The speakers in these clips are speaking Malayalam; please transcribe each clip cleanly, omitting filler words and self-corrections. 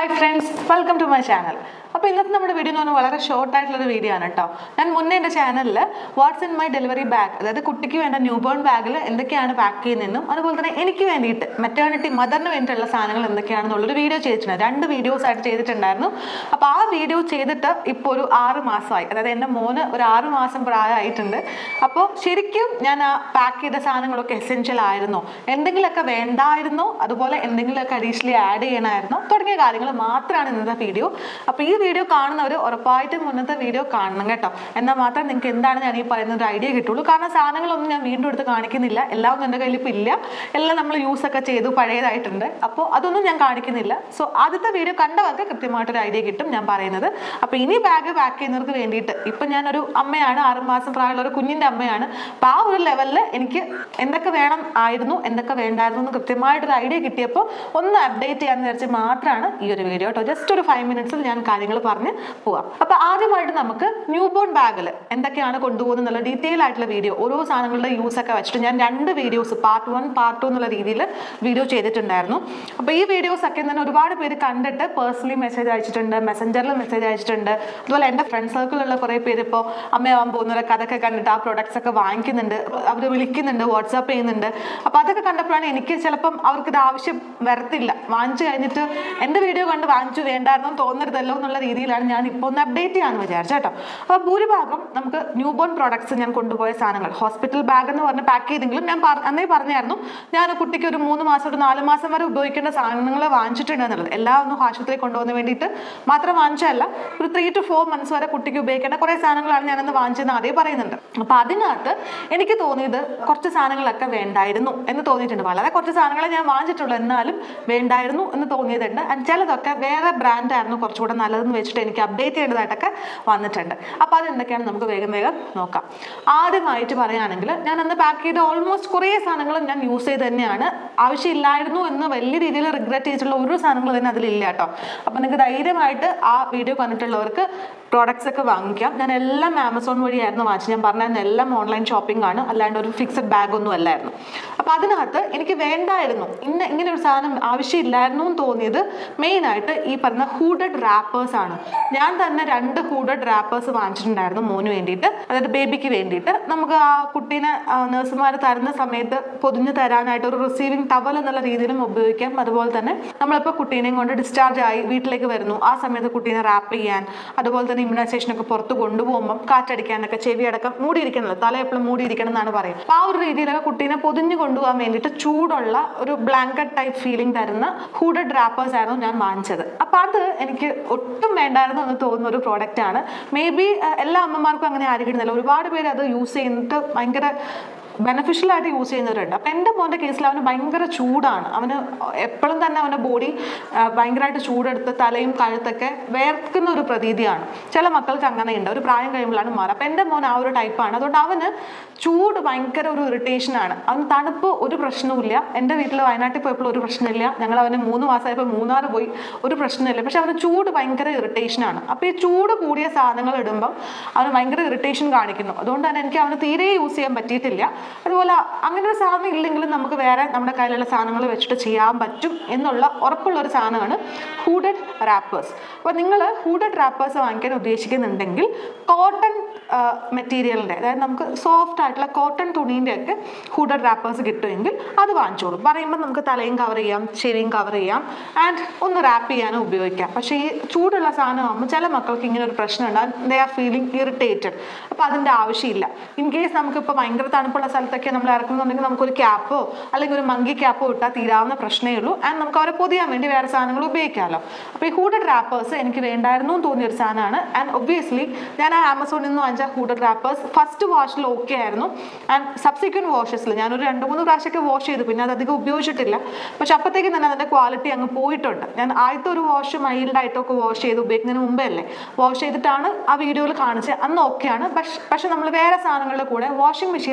Hi friends, welcome to my channel. അപ്പോൾ ഇന്നത്തെ നമ്മുടെ വീഡിയോ എന്ന് പറഞ്ഞാൽ വളരെ ഷോർട്ട് ആയിട്ടുള്ള വീഡിയോ ആണ് കേട്ടോ. ഞാൻ മുന്നേ എൻ്റെ ചാനലിൽ what's in my delivery bag, അതായത് കുട്ടിക്ക് വേണ്ട ന്യൂ ബോൺ ബാഗിൽ എന്തൊക്കെയാണ് പാക്ക് ചെയ്യുന്നതെന്നും അതുപോലെ തന്നെ എനിക്ക് വേണ്ടിയിട്ട് മെറ്റേണിറ്റി മദറിന് വേണ്ടിയിട്ടുള്ള സാധനങ്ങൾ എന്തൊക്കെയാണെന്നുള്ളൊരു വീഡിയോ ചെയ്തിട്ടുണ്ട്. 2 വീഡിയോസ് ആയിട്ട് ചെയ്തിട്ടുണ്ടായിരുന്നു. അപ്പോൾ ആ വീഡിയോ ചെയ്തിട്ട് ഇപ്പോൾ ഒരു 6 മാസമായി, അതായത് എൻ്റെ മോന് ഒരു 6 മാസം പ്രായമായിട്ടുണ്ട്. അപ്പോൾ ശരിക്കും ഞാൻ ആ പാക്ക് ചെയ്ത സാധനങ്ങളൊക്കെ എസെൻഷ്യൽ ആയിരുന്നോ, എന്തെങ്കിലുമൊക്കെ വേണ്ടായിരുന്നോ, അതുപോലെ എന്തെങ്കിലുമൊക്കെ അഡീഷണലി ആഡ് ചെയ്യണമായിരുന്നോ തുടങ്ങിയ കാര്യങ്ങൾ മാത്രമാണ് ഇന്നത്തെ വീഡിയോ. അപ്പോൾ ഈ വീഡിയോ കാണുന്നവർ ഉറപ്പായിട്ടും മുന്നത്തെ വീഡിയോ കാണണം കേട്ടോ. എന്നാൽ മാത്രം നിങ്ങൾക്ക് എന്താണ് ഞാൻ ഈ പറയുന്ന ഒരു ഐഡിയ കിട്ടുള്ളൂ. കാരണം സാധനങ്ങളൊന്നും ഞാൻ വീണ്ടും എടുത്ത് കാണിക്കുന്നില്ല, എല്ലാം എൻ്റെ കയ്യിൽ ഇപ്പോൾ ഇല്ല, എല്ലാം നമ്മൾ യൂസൊക്കെ ചെയ്തു പഴയതായിട്ടുണ്ട്. അപ്പോൾ അതൊന്നും ഞാൻ കാണിക്കുന്നില്ല. സോ ആദ്യത്തെ വീഡിയോ കണ്ടവർക്ക് കൃത്യമായിട്ടൊരു ഐഡിയ കിട്ടും ഞാൻ പറയുന്നത്. അപ്പോൾ ഇനി ബാഗ് പാക്ക് ചെയ്യുന്നവർക്ക് വേണ്ടിയിട്ട് ഇപ്പം ഞാനൊരു അമ്മയാണ്, 6 മാസം പ്രായമുള്ള ഒരു കുഞ്ഞിൻ്റെ അമ്മയാണ്. അപ്പോൾ ആ ഒരു ലെവലിൽ എനിക്ക് എന്തൊക്കെ വേണം ആയിരുന്നു, എന്തൊക്കെ വേണ്ടായിരുന്നു എന്ന് കൃത്യമായിട്ടൊരു ഐഡിയ കിട്ടിയപ്പോൾ ഒന്ന് അപ്ഡേറ്റ് ചെയ്യാമെന്ന് വിചാരിച്ച് മാത്രമാണ് ഈ ഒരു വീഡിയോ കേട്ടോ. ജസ്റ്റ് ഒരു 5 മിനിറ്റ്സിൽ ഞാൻ കാര്യങ്ങൾ പറഞ്ഞ് പോവാം. അപ്പോൾ ആദ്യമായിട്ട് നമുക്ക് ന്യൂ ബോൺ ബാഗിൽ എന്തൊക്കെയാണ് കൊണ്ടുപോകുന്നത് എന്നുള്ള ഡീറ്റെയിൽ ആയിട്ടുള്ള വീഡിയോ, ഓരോ സാധനങ്ങളുടെ യൂസ് ഒക്കെ വെച്ചിട്ട് ഞാൻ 2 വീഡിയോസ് പാർട്ട് 1 പാർട്ട് 2 എന്നുള്ള രീതിയിൽ വീഡിയോ ചെയ്തിട്ടുണ്ടായിരുന്നു. അപ്പോൾ ഈ വീഡിയോസ് ഒക്കെ തന്നെ ഒരുപാട് പേര് കണ്ടിട്ട് പേഴ്സണലി മെസ്സേജ് അയച്ചിട്ടുണ്ട്, മെസ്സഞ്ചറിൽ മെസ്സേജ് അയച്ചിട്ടുണ്ട്. അതുപോലെ എൻ്റെ ഫ്രണ്ട് സർക്കിളിലുള്ള കുറേ പേര് ഇപ്പോൾ അമ്മയാവാൻ പോകുന്നവരൊക്കെ അതൊക്കെ കണ്ടിട്ട് ആ പ്രൊഡക്ട്സ് ഒക്കെ വാങ്ങിക്കുന്നുണ്ട്, അവർ വിളിക്കുന്നുണ്ട്, വാട്സാപ്പ് ചെയ്യുന്നുണ്ട്. അപ്പോൾ അതൊക്കെ കണ്ടപ്പോഴാണ് എനിക്ക് ചിലപ്പം അവർക്കിത് ആവശ്യം വരത്തില്ല, വാങ്ങിച്ചു കഴിഞ്ഞിട്ട് എൻ്റെ വീഡിയോ കണ്ട് വാങ്ങിച്ചു വേണ്ടായിരുന്നു തോന്നരുതല്ലോ എന്നുള്ള രീതിയിലാണ് ഞാൻ ഇപ്പോൾ ഒന്ന് അപ്ഡേറ്റ് ചെയ്യാമെന്ന് വിചാരിച്ചു കേട്ടോ. അപ്പോൾ ഭൂരിഭാഗം നമുക്ക് ന്യൂ ബോൺ പ്രോഡക്ട്സ് ഞാൻ കൊണ്ടുപോയ സാധനങ്ങൾ ഹോസ്പിറ്റൽ ബാഗ് എന്ന് പറഞ്ഞ് പാക്ക് ചെയ്തെങ്കിലും ഞാൻ അന്നേ പറഞ്ഞായിരുന്നു ഞാൻ കുട്ടിക്ക് ഒരു 3 മാസം ഒരു 4 മാസം വരെ ഉപയോഗിക്കേണ്ട സാധനങ്ങൾ വാങ്ങിച്ചിട്ടുണ്ട് എന്നുള്ളത്. എല്ലാം ഒന്നും ആശുപത്രി കൊണ്ടുപോകാൻ വേണ്ടിയിട്ട് മാത്രം വാങ്ങിച്ചതല്ല, ഒരു 3 to 4 months വരെ കുട്ടിക്ക് ഉപയോഗിക്കേണ്ട കുറേ സാധനങ്ങളാണ് ഞാനന്ന് വാങ്ങിച്ചതെന്ന് ആദ്യം പറയുന്നുണ്ട്. അപ്പോൾ അതിനകത്ത് എനിക്ക് തോന്നിയത് കുറച്ച് സാധനങ്ങളൊക്കെ വേണ്ടായിരുന്നു എന്ന് തോന്നിയിട്ടുണ്ട്. വളരെ കുറച്ച് സാധനങ്ങളെ ഞാൻ വാങ്ങിച്ചിട്ടുള്ളൂ, എന്നാലും വേണ്ടായിരുന്നു എന്ന് തോന്നിയതുണ്ട്. ആൻഡ് ചിലതൊക്കെ വേറെ ബ്രാൻഡായിരുന്നു കുറച്ചുകൂടെ നല്ലതെന്ന് വെച്ചിട്ട് എനിക്ക് അപ്ഡേറ്റ് ചെയ്യേണ്ടതായിട്ടൊക്കെ വന്നിട്ടുണ്ട്. അപ്പോൾ അതെന്തൊക്കെയാണ് നമുക്ക് വേഗം നോക്കാം. ആദ്യമായിട്ട് പറയുകയാണെങ്കിൽ ഞാൻ അന്ന് പാക്ക് ചെയ്ത ഓൾമോസ്റ്റ് കുറേ സാധനങ്ങൾ ഞാൻ യൂസ് ചെയ്ത് തന്നെയാണ്. ആവശ്യമില്ലായിരുന്നു എന്ന് വലിയ രീതിയിൽ റിഗ്രറ്റ് ചെയ്തിട്ടുള്ള ഒരു സാധനങ്ങൾ തന്നെ അതിലില്ല കേട്ടോ. അപ്പോൾ നിങ്ങൾക്ക് ധൈര്യമായിട്ട് ആ വീഡിയോ കണ്ടിട്ടുള്ളവർക്ക് പ്രോഡക്ട്സ് ഒക്കെ വാങ്ങിക്കാം. ഞാൻ എല്ലാം ആമസോൺ വഴിയായിരുന്നു വാങ്ങിച്ചത്. ഞാൻ പറഞ്ഞായിരുന്നു എല്ലാം ഓൺലൈൻ ഷോപ്പിംഗ് ആണ്, അല്ലാണ്ട് ഒരു ഫിക്സഡ് ബാഗ് ഒന്നും അല്ലായിരുന്നു. അപ്പോൾ അതിനകത്ത് എനിക്ക് വേണ്ടായിരുന്നു, ഇങ്ങനെ ഒരു സാധനം ആവശ്യമില്ലായിരുന്നു എന്ന് തോന്നിയത് മെയിനായിട്ട് ഈ പറഞ്ഞ ഹൂഡഡ് റാപ്പേഴ്സ് ആണ്. ഞാൻ തന്നെ 2 ഹൂഡഡ് റാപ്പേഴ്സ് വാങ്ങിച്ചിട്ടുണ്ടായിരുന്നു മോന് വേണ്ടിയിട്ട്, അതായത് ബേബിക്ക് വേണ്ടിയിട്ട്. നമുക്ക് ആ കുട്ടീനെ നഴ്സുമാർ തരുന്ന സമയത്ത് പൊതിഞ്ഞ് തരാനായിട്ട് ഒരു റിസീവിങ് ടവൽ എന്നുള്ള രീതിയിലും ഉപയോഗിക്കാം. അതുപോലെ തന്നെ നമ്മളിപ്പോൾ കുട്ടീനെയും കൊണ്ട് ഡിസ്ചാർജ് ആയി വീട്ടിലേക്ക് വരുന്നു, ആ സമയത്ത് കുട്ടീനെ റാപ്പ് ചെയ്യാൻ, അതുപോലെ തന്നെ ഇമ്മ്യൂണൈസേഷനൊക്കെ പുറത്ത് കൊണ്ടുപോകുമ്പം കാറ്റടിക്കാനൊക്കെ ചെവി അടക്കം മൂടിയിരിക്കണമല്ലോ, തല എപ്പോഴും മൂടിയിരിക്കണം എന്നാണ് പറയുക. അപ്പോൾ ആ ഒരു രീതിയിലൊക്കെ കുട്ടീനെ പൊതിഞ്ഞ് കൊണ്ടുപോകാൻ വേണ്ടിയിട്ട് ചൂടുള്ള ഒരു ബ്ലാങ്കറ്റ് ടൈപ്പ് ഫീലിംഗ് തരുന്ന ഹൂഡഡ് റാപ്പേഴ്സ് ആയിരുന്നു ഞാൻ വാങ്ങിച്ചത്. അപ്പോൾ അത് എനിക്ക് ഒട്ടും വേണ്ടായിരുന്നു എന്ന് തോന്നുന്ന ഒരു പ്രോഡക്റ്റ് ആണ്. മേ ബി എല്ലാ അമ്മമാർക്കും അങ്ങനെ ആയിരിക്കുന്നില്ല, ഒരുപാട് പേര് അത് യൂസ് ചെയ്തിട്ട് ഭയങ്കര ബെനഫിഷ്യൽ ആയിട്ട് യൂസ് ചെയ്യുന്നവരുണ്ട്. അപ്പം എൻ്റെ മോൻ്റെ കേസിൽ അവന് ഭയങ്കര ചൂടാണ്, അവന് എപ്പോഴും തന്നെ അവൻ്റെ ബോഡി ഭയങ്കരമായിട്ട് ചൂടെടുത്ത് തലയും കഴുത്തൊക്കെ വേർക്കുന്ന ഒരു പ്രതീതിയാണ്. ചില മക്കൾക്ക് അങ്ങനെയുണ്ട്, ഒരു പ്രായം കഴിയുമ്പോഴാണ് മാറുക. അപ്പം എൻ്റെ മോൻ ആ ഒരു ടൈപ്പാണ്. അതുകൊണ്ട് അവന് ചൂട് ഭയങ്കര ഒരു ഇറിറ്റേഷനാണ്. അവന് തണുപ്പ് ഒരു പ്രശ്നവുമില്ല. എൻ്റെ വീട്ടിൽ വയനാട്ടിൽ പോയപ്പോൾ ഒരു പ്രശ്നമില്ല, ഞങ്ങൾ അവന് 3 മാസമായപ്പോൾ മൂന്നാർ പോയി, ഒരു പ്രശ്നമില്ല. പക്ഷെ അവന് ചൂട് ഭയങ്കര ഇറിറ്റേഷനാണ്. അപ്പോൾ ഈ ചൂട് കൂടിയ സാധനങ്ങൾ ഇടുമ്പം അവന് ഭയങ്കര ഇറിറ്റേഷൻ കാണിക്കുന്നു. അതുകൊണ്ട് തന്നെ എനിക്ക് അവന് തീരെ യൂസ് ചെയ്യാൻ പറ്റിയിട്ടില്ല. അതുപോലെ അങ്ങനെ ഒരു സാധനം ഇല്ലെങ്കിലും നമുക്ക് വേറെ നമ്മുടെ കയ്യിലുള്ള സാധനങ്ങൾ വെച്ചിട്ട് ചെയ്യാൻ പറ്റും എന്നുള്ള ഉറപ്പുള്ളൊരു സാധനമാണ് ഹൂഡഡ് റാപ്പേഴ്സ്. അപ്പോൾ നിങ്ങൾ ഹൂഡഡ് റാപ്പേഴ്സ് വാങ്ങിക്കാൻ ഉദ്ദേശിക്കുന്നുണ്ടെങ്കിൽ കോട്ടൺ മെറ്റീരിയലിൻ്റെ, അതായത് നമുക്ക് സോഫ്റ്റ് ആയിട്ടുള്ള കോട്ടൺ തുണീൻ്റെ ഒക്കെ ഹൂഡഡ് റാപ്പേഴ്സ് കിട്ടുമെങ്കിൽ അത് വാങ്ങിച്ചോളൂ. പറയുമ്പോൾ നമുക്ക് തലയും കവർ ചെയ്യാം, ചെവിയും കവർ ചെയ്യാം, ആൻഡ് ഒന്ന് റാപ്പ് ചെയ്യാനും ഉപയോഗിക്കാം. പക്ഷേ ഈ ചൂടുള്ള സാധനമാകുമ്പോൾ ചില മക്കൾക്ക് ഇങ്ങനെ ഒരു പ്രശ്നമുണ്ട്, ദേ ആർ ഫീലിംഗ് ഇറിറ്റേറ്റഡ്. അപ്പോൾ അതിൻ്റെ ആവശ്യമില്ല. ഇൻ കേസ് നമുക്കിപ്പോൾ ഭയങ്കര തണുപ്പുള്ള സ്ഥലത്തൊക്കെ നമ്മൾ ഇറക്കുന്നുണ്ടെങ്കിൽ നമുക്കൊരു ക്യാപ്പോ അല്ലെങ്കിൽ ഒരു മങ്കി ക്യാപ്പോ ഇട്ടാൽ തീരാവുന്ന പ്രശ്നമേ ഉള്ളൂ. ആൻഡ് നമുക്ക് അവരെ പൊതിയാൻ വേണ്ടി വേറെ സാധനങ്ങൾ ഉപയോഗിക്കാമല്ലോ. അപ്പോൾ ഈ ഹൂഡഡ് റാപ്പേഴ്സ് എനിക്ക് വേണ്ടായിരുന്നു എന്ന് തോന്നിയൊരു സാധനമാണ്. ആൻഡ് ഒബ്വിയസ്ലി ഞാൻ ആ ആമസോണിൽ നിന്ന് വാങ്ങിച്ച ഹൂഡഡ് റാപ്പേഴ്സ് ഫസ്റ്റ് വാഷിൽ ഓക്കെ ആയിരുന്നു. ആൻഡ് സബ്സിക്വൻറ്റ് വാഷസിൽ ഞാനൊരു 2-3 പ്രാവശ്യമൊക്കെ വാഷ് ചെയ്തു, പിന്നെ അത് അധികം ഉപയോഗിച്ചിട്ടില്ല. പക്ഷെ അപ്പോഴത്തേക്കും തന്നെ അതിൻ്റെ ക്വാളിറ്റി അങ്ങ് പോയിട്ടുണ്ട്. ഞാൻ ആദ്യത്തെ ഒരു വാഷ് മൈൽഡായിട്ടൊക്കെ വാഷ് ചെയ്ത് ഉപയോഗിക്കുന്നതിന് മുമ്പേ അല്ലേ വാഷ് ചെയ്തിട്ടാണ് ആ വീഡിയോയിൽ കാണിച്ചത്, അന്ന് ഓക്കെയാണ്. പക്ഷെ നമ്മൾ വേറെ സാധനങ്ങളുടെ കൂടെ വാഷിംഗ് മെഷീനിലൊക്കെ ഇട്ട്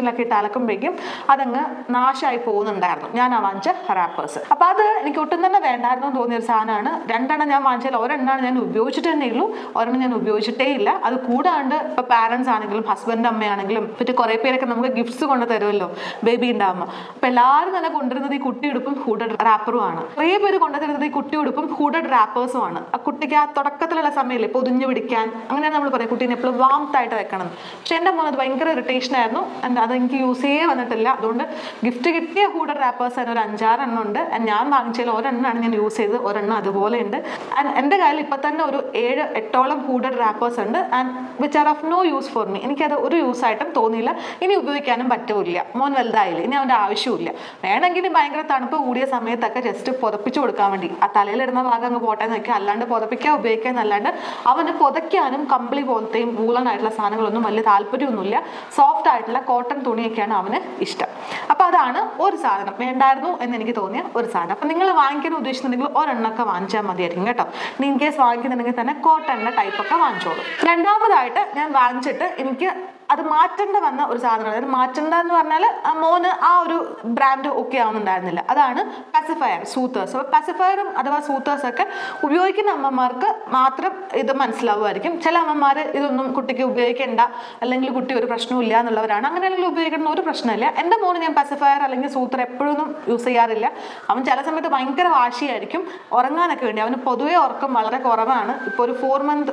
കിടക്കുമ്പോഴേക്കും അതങ്ങ് നാശമായി പോകുന്നുണ്ടായിരുന്നു ഞാൻ ആ വാങ്ങിച്ച റാപ്പേഴ്സ്. അപ്പോൾ അത് എനിക്ക് ഒട്ടും തന്നെ വേണ്ടായിരുന്നു തോന്നിയൊരു സാധനമാണ്. 2 എണ്ണം ഞാൻ വാങ്ങിച്ചാൽ ഒരെണ്ണമാണ് ഞാൻ ഉപയോഗിച്ചിട്ട് തന്നെ ഉള്ളൂ, ഒരെണ്ണം ഞാൻ ഉപയോഗിച്ചിട്ടേ ഇല്ല. അത് കൂടാണ്ട് ഇപ്പോൾ പാരൻസ് ആണെങ്കിലും ഹസ്ബൻഡ് അമ്മയാണെങ്കിലും പിന്നെ കുറേ പേരൊക്കെ നമുക്ക് ഗിഫ്റ്റ്സ് കൊണ്ട് തരുമല്ലോ ബേബി ഉണ്ടാകുമ്പോൾ. അപ്പോൾ എല്ലാവരും തന്നെ കൊണ്ടുവരുന്നത് ഈ കുട്ടിയുടുപ്പും ഹൂഡഡ് റാപ്പറും ആണ്. കുറേ പേര് കൊണ്ടുതരുന്നത് ഈ കുട്ടിയുടുപ്പും ഹൂഡഡ് റാപ്പേഴ്സും ആണ്. ആ കുട്ടിക്ക് ആ തുടക്കത്തിലുള്ള സമയമില്ലേ പൊതിഞ്ഞു പിടിക്കാൻ, അങ്ങനെയാണ് നമ്മൾ പറയും കുട്ടീനെ എപ്പോഴും വാംത്തായിട്ട് വെക്കണം. പക്ഷെ എൻ്റെ മോൻ അത് ഭയങ്കര ഇറിറ്റേഷൻ ആയിരുന്നു. അത് എനിക്ക് യൂസ് ചെയ്യേ വന്നിട്ടില്ല. അതുകൊണ്ട് ഗിഫ്റ്റ് കിട്ടിയ ഹൂഡഡ് റാപ്പേഴ്സ് തന്നെ ഒരു 5-6 എണ്ണം ഉണ്ട്. ഞാൻ വാങ്ങിച്ചതിൽ ഒരെണ്ണമാണ് ഞാൻ യൂസ് ചെയ്തത്, ഒരെണ്ണം അതുപോലെ ഉണ്ട്. ആൻഡ് എൻ്റെ കയ്യിൽ ഇപ്പം തന്നെ ഒരു 7-8ഓളം ഹൂഡഡ് റാപ്പേഴ്സ് ഉണ്ട്. And which are of no use for me. എനിക്കത് ഒരു യൂസ് ആയിട്ടും തോന്നിയില്ല. ഇനി ഉപയോഗിക്കാനും പറ്റില്ല. മോൻ വലുതായില്ല, ഇനി അവൻ്റെ ആവശ്യമില്ല. വേണമെങ്കിൽ ഭയങ്കര തണുപ്പ് കൂടിയ സമയത്തൊക്കെ ജസ്റ്റ് പുതപ്പിച്ചു കൊടുക്കാൻ വേണ്ടി ആ തലയിലിടുന്ന ഭാഗം അങ്ങ് പോട്ടെ എന്ന് വെക്കുക. അല്ലാണ്ട് പുതപ്പിക്കാൻ ഉപയോഗിക്കാൻ അല്ലാണ്ട് അവന് പുതയ്ക്കാനും കമ്പിളി പോലത്തെയും വൂളൻ ആയിട്ടുള്ള സാധനങ്ങളൊന്നും വലിയ താല്പര്യമൊന്നുമില്ല. സോഫ്റ്റ് ആയിട്ടുള്ള കോട്ടൺ തുണിയൊക്കെയാണ് അവന് ഇഷ്ടം. അപ്പോൾ അതാണ് ഒരു സാധനം വേണ്ടായിരുന്നു എന്ന് എനിക്ക് തോന്നിയ ഒരു സാധനം. അപ്പം നിങ്ങൾ വാങ്ങിക്കാൻ ഉദ്ദേശിക്കുന്നുണ്ടെങ്കിൽ ഒരെണ്ണമൊക്കെ വാങ്ങിച്ചാൽ മതിയായിരിക്കും കേട്ടോ. ഇൻ കേസ് വാങ്ങിക്കുന്നുണ്ടെങ്കിൽ തന്നെ കോട്ടണിൻ്റെ ടൈപ്പൊക്കെ വാങ്ങിച്ചോളൂ. രണ്ടാമതായിട്ട് ഞാൻ വാങ്ങിച്ചിട്ട് എനിക്ക് അത് മാറ്റേണ്ട വന്ന ഒരു സാധനം, അതായത് മാറ്റേണ്ട എന്ന് പറഞ്ഞാൽ മോന് ആ ഒരു ബ്രാൻഡ് ഒക്കെ ആവുന്നുണ്ടായിരുന്നില്ല. അതാണ് പാസിഫയർ സൂത്തേഴ്സ്. അപ്പോൾ പാസിഫയറും അഥവാ സൂത്തേഴ്സൊക്കെ ഉപയോഗിക്കുന്ന അമ്മമാർക്ക് മാത്രം ഇത് മനസ്സിലാവുമായിരിക്കും. ചില അമ്മമാർ ഇതൊന്നും കുട്ടിക്ക് ഉപയോഗിക്കേണ്ട, അല്ലെങ്കിൽ കുട്ടി ഒരു പ്രശ്നവും എന്നുള്ളവരാണ്. അങ്ങനെയാണെങ്കിൽ ഉപയോഗിക്കുന്ന ഒരു പ്രശ്നമില്ല. എൻ്റെ മോന് ഞാൻ പാസിഫയർ അല്ലെങ്കിൽ സൂത്തർ എപ്പോഴൊന്നും യൂസ് ചെയ്യാറില്ല. അവൻ ചില സമയത്ത് ഭയങ്കര വാശിയായിരിക്കും ഉറങ്ങാനൊക്കെ വേണ്ടി. അവന് പൊതുവേ ഉറക്കം വളരെ കുറവാണ്. ഇപ്പോൾ ഒരു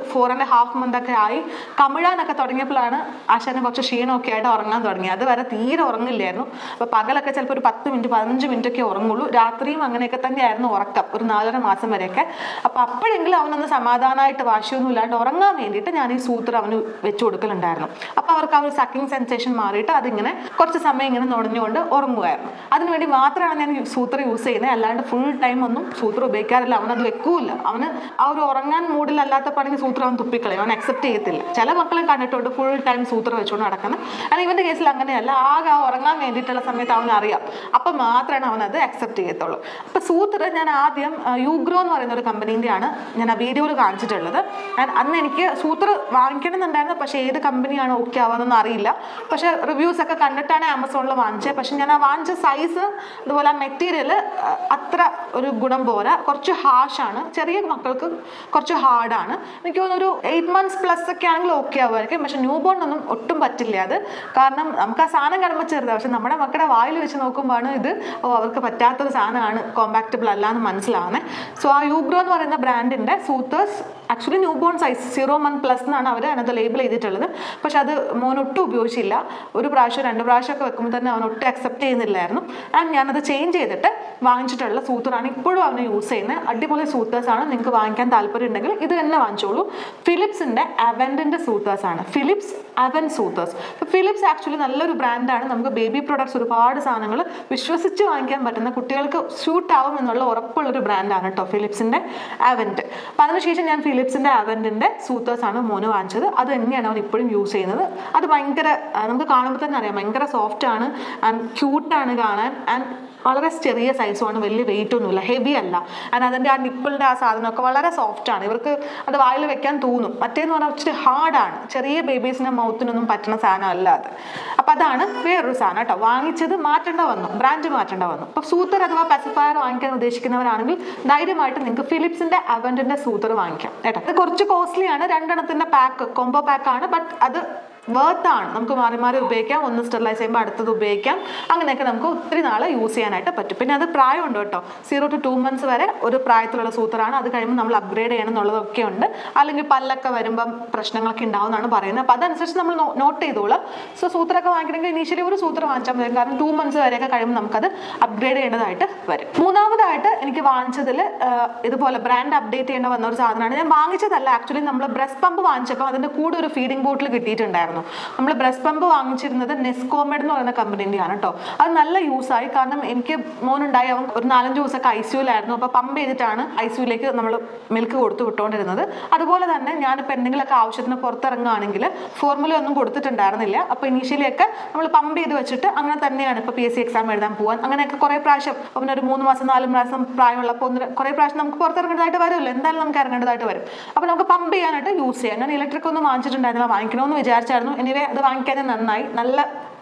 4.5 months ഒക്കെ ആയി കമിഴാനൊക്കെ തുടങ്ങിയപ്പോഴാണ് കുറച്ച് ക്ഷീണമൊക്കെ ആയിട്ട് ഉറങ്ങാൻ തുടങ്ങി. അതുവരെ തീരെ ഉറങ്ങില്ലായിരുന്നു. അപ്പോൾ പകലൊക്കെ ചിലപ്പോൾ ഒരു 10 മിനിറ്റ് 15 മിനിറ്റ് ഒക്കെ ഉറങ്ങുള്ളൂ. രാത്രിയും അങ്ങനെയൊക്കെ തന്നെയായിരുന്നു ഉറക്കം ഒരു 4.5 മാസം വരെയൊക്കെ. അപ്പോൾ അപ്പോഴെങ്കിലും അവനൊന്ന് സമാധാനമായിട്ട് വാശിയൊന്നും ഇല്ലാണ്ട് ഉറങ്ങാൻ വേണ്ടിയിട്ട് ഞാൻ ഈ സൂത്രം അവന് വെച്ച് കൊടുക്കലുണ്ടായിരുന്നു. അപ്പോൾ അവർക്ക് ആ ഒരു സക്കിങ് സെൻസേഷൻ മാറിയിട്ട് അതിങ്ങനെ കുറച്ച് സമയം ഇങ്ങനെ നുണഞ്ഞുകൊണ്ട് ഉറങ്ങുമായിരുന്നു. അതിനുവേണ്ടി മാത്രമാണ് ഞാൻ സൂത്രം യൂസ് ചെയ്യുന്നത്. അല്ലാണ്ട് ഫുൾ ടൈം ഒന്നും സൂത്രം ഉപയോഗിക്കാറില്ല. അവനത് വെക്കൂല. അവന് ആ ഒരു ഉറങ്ങാൻ മൂഡിലല്ലാത്തപ്പോഴെങ്കിൽ സൂത്രം അവൻ തുപ്പിക്കളയും. അവൻ അക്സെപ്റ്റ് ചെയ്യത്തില്ല. ചില മക്കളെ കണ്ടിട്ടുണ്ട് ഫുൾ ടൈം സൂത്രം വെച്ചുകൊണ്ട് നടക്കുന്നത്. കാരണം ഇവന്റെ കേസിൽ അങ്ങനെയല്ല. ആകെ ഉറങ്ങാൻ വേണ്ടിയിട്ടുള്ള സമയത്ത് അവനറിയാം. അപ്പം മാത്രമാണ് അവനത് അക്സെപ്റ്റ് ചെയ്യത്തുള്ളൂ. അപ്പം സൂത്രം ഞാൻ ആദ്യം യൂഗ്രോ എന്ന് പറയുന്ന ഒരു കമ്പനീൻ്റെയാണ് ഞാൻ ആ വീഡിയോയിൽ കാണിച്ചിട്ടുള്ളത്. അന്ന് എനിക്ക് സൂത്രം വാങ്ങിക്കണം എന്നുണ്ടായിരുന്നു. പക്ഷേ ഏത് കമ്പനിയാണ് ഓക്കെ ആവുന്നതെന്ന് അറിയില്ല. പക്ഷേ റിവ്യൂസ് ഒക്കെ കണ്ടിട്ടാണ് ആമസോണിൽ വാങ്ങിച്ചത്. പക്ഷെ ഞാൻ ആ വാങ്ങിച്ച സൈസ് അതുപോലെ ആ മെറ്റീരിയൽ അത്ര ഒരു ഗുണം പോരാ. കുറച്ച് ഹാഷാണ്. ചെറിയ മക്കൾക്ക് കുറച്ച് ഹാർഡാണ്. എനിക്ക് തോന്നുന്നു ഒരു 8 months പ്ലസ് ഒക്കെ ആണെങ്കിൽ ഓക്കെ ആവുമായിരിക്കും. പക്ഷെ ന്യൂ ബോൺ ഒന്നും ഒട്ടും പറ്റില്ല അത്. കാരണം നമുക്ക് ആ സാധനം കാണുമ്പോൾ ചെറുതാണ്. പക്ഷെ നമ്മുടെ മക്കളുടെ വായിൽ വെച്ച് നോക്കുമ്പോഴാണ് ഇത് അവർക്ക് പറ്റാത്തൊരു സാധനമാണ്, കോമ്പാക്റ്റബിൾ അല്ല എന്ന് മനസ്സിലാവുന്നത്. സോ ആ യൂഗ്രോ എന്ന് പറയുന്ന ബ്രാൻഡിൻ്റെ soothers actually new born size 0 month plus എന്നാണ് അവർ അതിനകത്ത് ലേബിൾ ചെയ്തിട്ടുള്ളത്. പക്ഷെ അത് മോനൊട്ടും ഉപയോഗിച്ചില്ല. 1 പ്രാവശ്യം 2 പ്രാവശ്യമൊക്കെ വെക്കുമ്പോൾ തന്നെ അവനൊട്ടും അക്സെപ്റ്റ് ചെയ്യുന്നില്ലായിരുന്നു. ആൻഡ് ഞാനത് ചേഞ്ച് ചെയ്തിട്ട് വാങ്ങിച്ചിട്ടുള്ള സൂത്തറാണ് ഇപ്പോഴും അവന് യൂസ് ചെയ്യുന്നത്. അടിപൊളി സൂത്തേഴ്സാണ്. നിങ്ങൾക്ക് വാങ്ങിക്കാൻ താല്പര്യം ഉണ്ടെങ്കിൽ ഇത് തന്നെ വാങ്ങിച്ചോളൂ. ഫിലിപ്സിൻ്റെ അവൻറ്റിൻ്റെ സൂത്തേഴ്സാണ്. ഫിലിപ്സ് അവൻ സൂത്തേഴ്സ്. ഫിലിപ്സ് ആക്ച്വലി നല്ലൊരു ബ്രാൻഡാണ്. നമുക്ക് ബേബി പ്രൊഡക്ട്സ് ഒരുപാട് സാധനങ്ങൾ വിശ്വസിച്ച് വാങ്ങിക്കാൻ പറ്റുന്ന, കുട്ടികൾക്ക് സ്യൂട്ട് ആവും എന്നുള്ള ഉറപ്പുള്ളൊരു ബ്രാൻഡാണ് കേട്ടോ ഫിലിപ്സിൻ്റെ അവൻറ്റ്. അപ്പം അതിനുശേഷം ഞാൻ ഫിലിപ്സിൻ്റെ അവൻറ്റിൻ്റെ സൂത്തേഴ്സാണ് മോന് വാങ്ങിച്ചത്. അത് തന്നെയാണ് അവൻ ഇപ്പോഴും യൂസ് ചെയ്യുന്നത്. അത് ഭയങ്കര നമുക്ക് കാണുമ്പോൾ തന്നെ അറിയാം ഭയങ്കര സോഫ്റ്റാണ് ആൻഡ് ക്യൂട്ടാണ് കാണാൻ. ആൻഡ് വളരെ ചെറിയ സൈസുമാണ്, വലിയ വെയിറ്റ് ഒന്നുമില്ല, ഹെവി അല്ല. ആൻഡ് അതിൻ്റെ ആ നിപ്പിളിൻ്റെ ആ സാധനമൊക്കെ വളരെ സോഫ്റ്റാണ്. ഇവർക്ക് അത് വായിൽ വെക്കാൻ തോന്നും. മറ്റേന്ന് പറഞ്ഞാൽ ഇച്ചിരി ഹാർഡാണ്. ചെറിയ ബേബീസിൻ്റെ മൗത്തിനൊന്നും പറ്റുന്ന സാധനമല്ല അത്. അപ്പം അതാണ് വേറൊരു സാധനം കേട്ടോ. വാങ്ങിച്ചത് മാറ്റേണ്ട വന്നു, ബ്രാൻഡ് മാറ്റേണ്ട വന്നു. അപ്പോൾ സൂത്തർ അഥവാ പാസിഫയർ വാങ്ങിക്കാൻ ഉദ്ദേശിക്കുന്നവരാണെങ്കിൽ ധൈര്യമായിട്ട് നിങ്ങൾക്ക് ഫിലിപ്സിൻ്റെ അവൻറ്റിൻ്റെ സൂത്തർ വാങ്ങിക്കാം കേട്ടോ. അത് കുറച്ച് കോസ്റ്റ്ലിയാണ്. 2 എണ്ണത്തിൻ്റെ പാക്ക് കോംബോ പാക്കാണ്. ബട്ട് അത് വേർത്താണ്. നമുക്ക് മാറി മാറി ഉപയോഗിക്കാം. ഒന്ന് സ്റ്റെറിലൈസ് ചെയ്യുമ്പോൾ അടുത്തത് ഉപയോഗിക്കാം. അങ്ങനെയൊക്കെ നമുക്ക് ഒത്തിരി നാൾ യൂസ് ചെയ്യാനായിട്ട് പറ്റും. പിന്നെ അത് പ്രായമുണ്ട് കേട്ടോ. 0 to 2 months വരെ ഒരു പ്രായത്തിലുള്ള സൂത്രമാണ്. അത് കഴിയുമ്പോൾ നമ്മൾ അപ്ഗ്രേഡ് ചെയ്യണം എന്നുള്ളതൊക്കെ ഉണ്ട്. അല്ലെങ്കിൽ പല്ലൊക്കെ വരുമ്പം പ്രശ്നങ്ങളൊക്കെ ഉണ്ടാവുമെന്നാണ് പറയുന്നത്. അപ്പോൾ അതനുസരിച്ച് നമ്മൾ നോട്ട് ചെയ്തോളാം. സോ സൂത്രമൊക്കെ വാങ്ങിക്കണമെങ്കിൽ ഇനീഷ്യലി ഒരു സൂത്രം വാങ്ങിച്ചാൽ മതി. കാരണം 2 months വരെയൊക്കെ കഴിയുമ്പോൾ നമുക്കത് അപ്ഗ്രേഡ് ചെയ്യേണ്ടതായിട്ട് വരും. മൂന്നാമതായിട്ട് എനിക്ക് വാങ്ങിച്ചതിൽ ഇതുപോലെ ബ്രാൻഡ് അപ്ഡേറ്റ് ചെയ്യേണ്ട വന്ന ഒരു സാധനമാണ്. ഞാൻ വാങ്ങിച്ചതല്ല ആക്ച്വലി. നമ്മൾ ബ്രസ്റ്റ് പമ്പ് വാങ്ങിച്ചപ്പോൾ അതിൻ്റെ കൂടെ ഒരു ഫീഡിംഗ് ബോട്ടിൽ കിട്ടിയിട്ടുണ്ടായിരുന്നു. നമ്മൾ ബ്രസ്റ്റ് പമ്പ് വാങ്ങിച്ചിരുന്നത് നെസ്കോമെഡ് എന്ന് പറയുന്ന കമ്പനീൻ്റെയാണ് കേട്ടോ. അത് നല്ല യൂസായി. കാരണം എനിക്ക് മോനുണ്ടായി, അവൻ ഒരു 4-5 ദിവസമൊക്കെ ICUലായിരുന്നു. അപ്പോൾ പമ്പ് ചെയ്തിട്ടാണ് ICUലേക്ക് നമ്മൾ മിൽക്ക് കൊടുത്ത് വിട്ടുകൊണ്ടിരുന്നത്. അതുപോലെ തന്നെ ഞാനിപ്പോൾ എന്തെങ്കിലുമൊക്കെ ആവശ്യത്തിന് പുറത്തിറങ്ങുകയാണെങ്കിൽ ഫോർമുല ഒന്നും കൊടുത്തിട്ടുണ്ടായിരുന്നില്ല. അപ്പോൾ ഇനീഷ്യലിയൊക്കെ നമ്മൾ പമ്പ് ചെയ്ത് വെച്ചിട്ട് അങ്ങനെ തന്നെയാണ് ഇപ്പോൾ PSC എക്സാം എഴുതാൻ പോകാൻ. അങ്ങനെയൊക്കെ കുറേ പ്രാവശ്യം അവനൊരു 3 മാസം 4 മാസം പ്രായമുള്ളപ്പോൾ കുറേ പ്രാവശ്യം നമുക്ക് പുറത്തിറങ്ങേണ്ടതായിട്ട് വരുമല്ലോ. എന്തായാലും നമുക്ക് ഇറങ്ങേണ്ടതായിട്ട് വരും. അപ്പോൾ നമുക്ക് പമ്പ് ചെയ്യാനായിട്ട് യൂസ് ചെയ്യാം. ഞാൻ ഇലക്ട്രിക് ഒന്നും വാങ്ങിച്ചിട്ടുണ്ടായിരുന്നില്ല. വാങ്ങിക്കണമെന്ന് വിചാരിച്ചായിരുന്നു. എനിവേ അത് വാങ്ങിക്കാൻ നന്നായി. നല്ല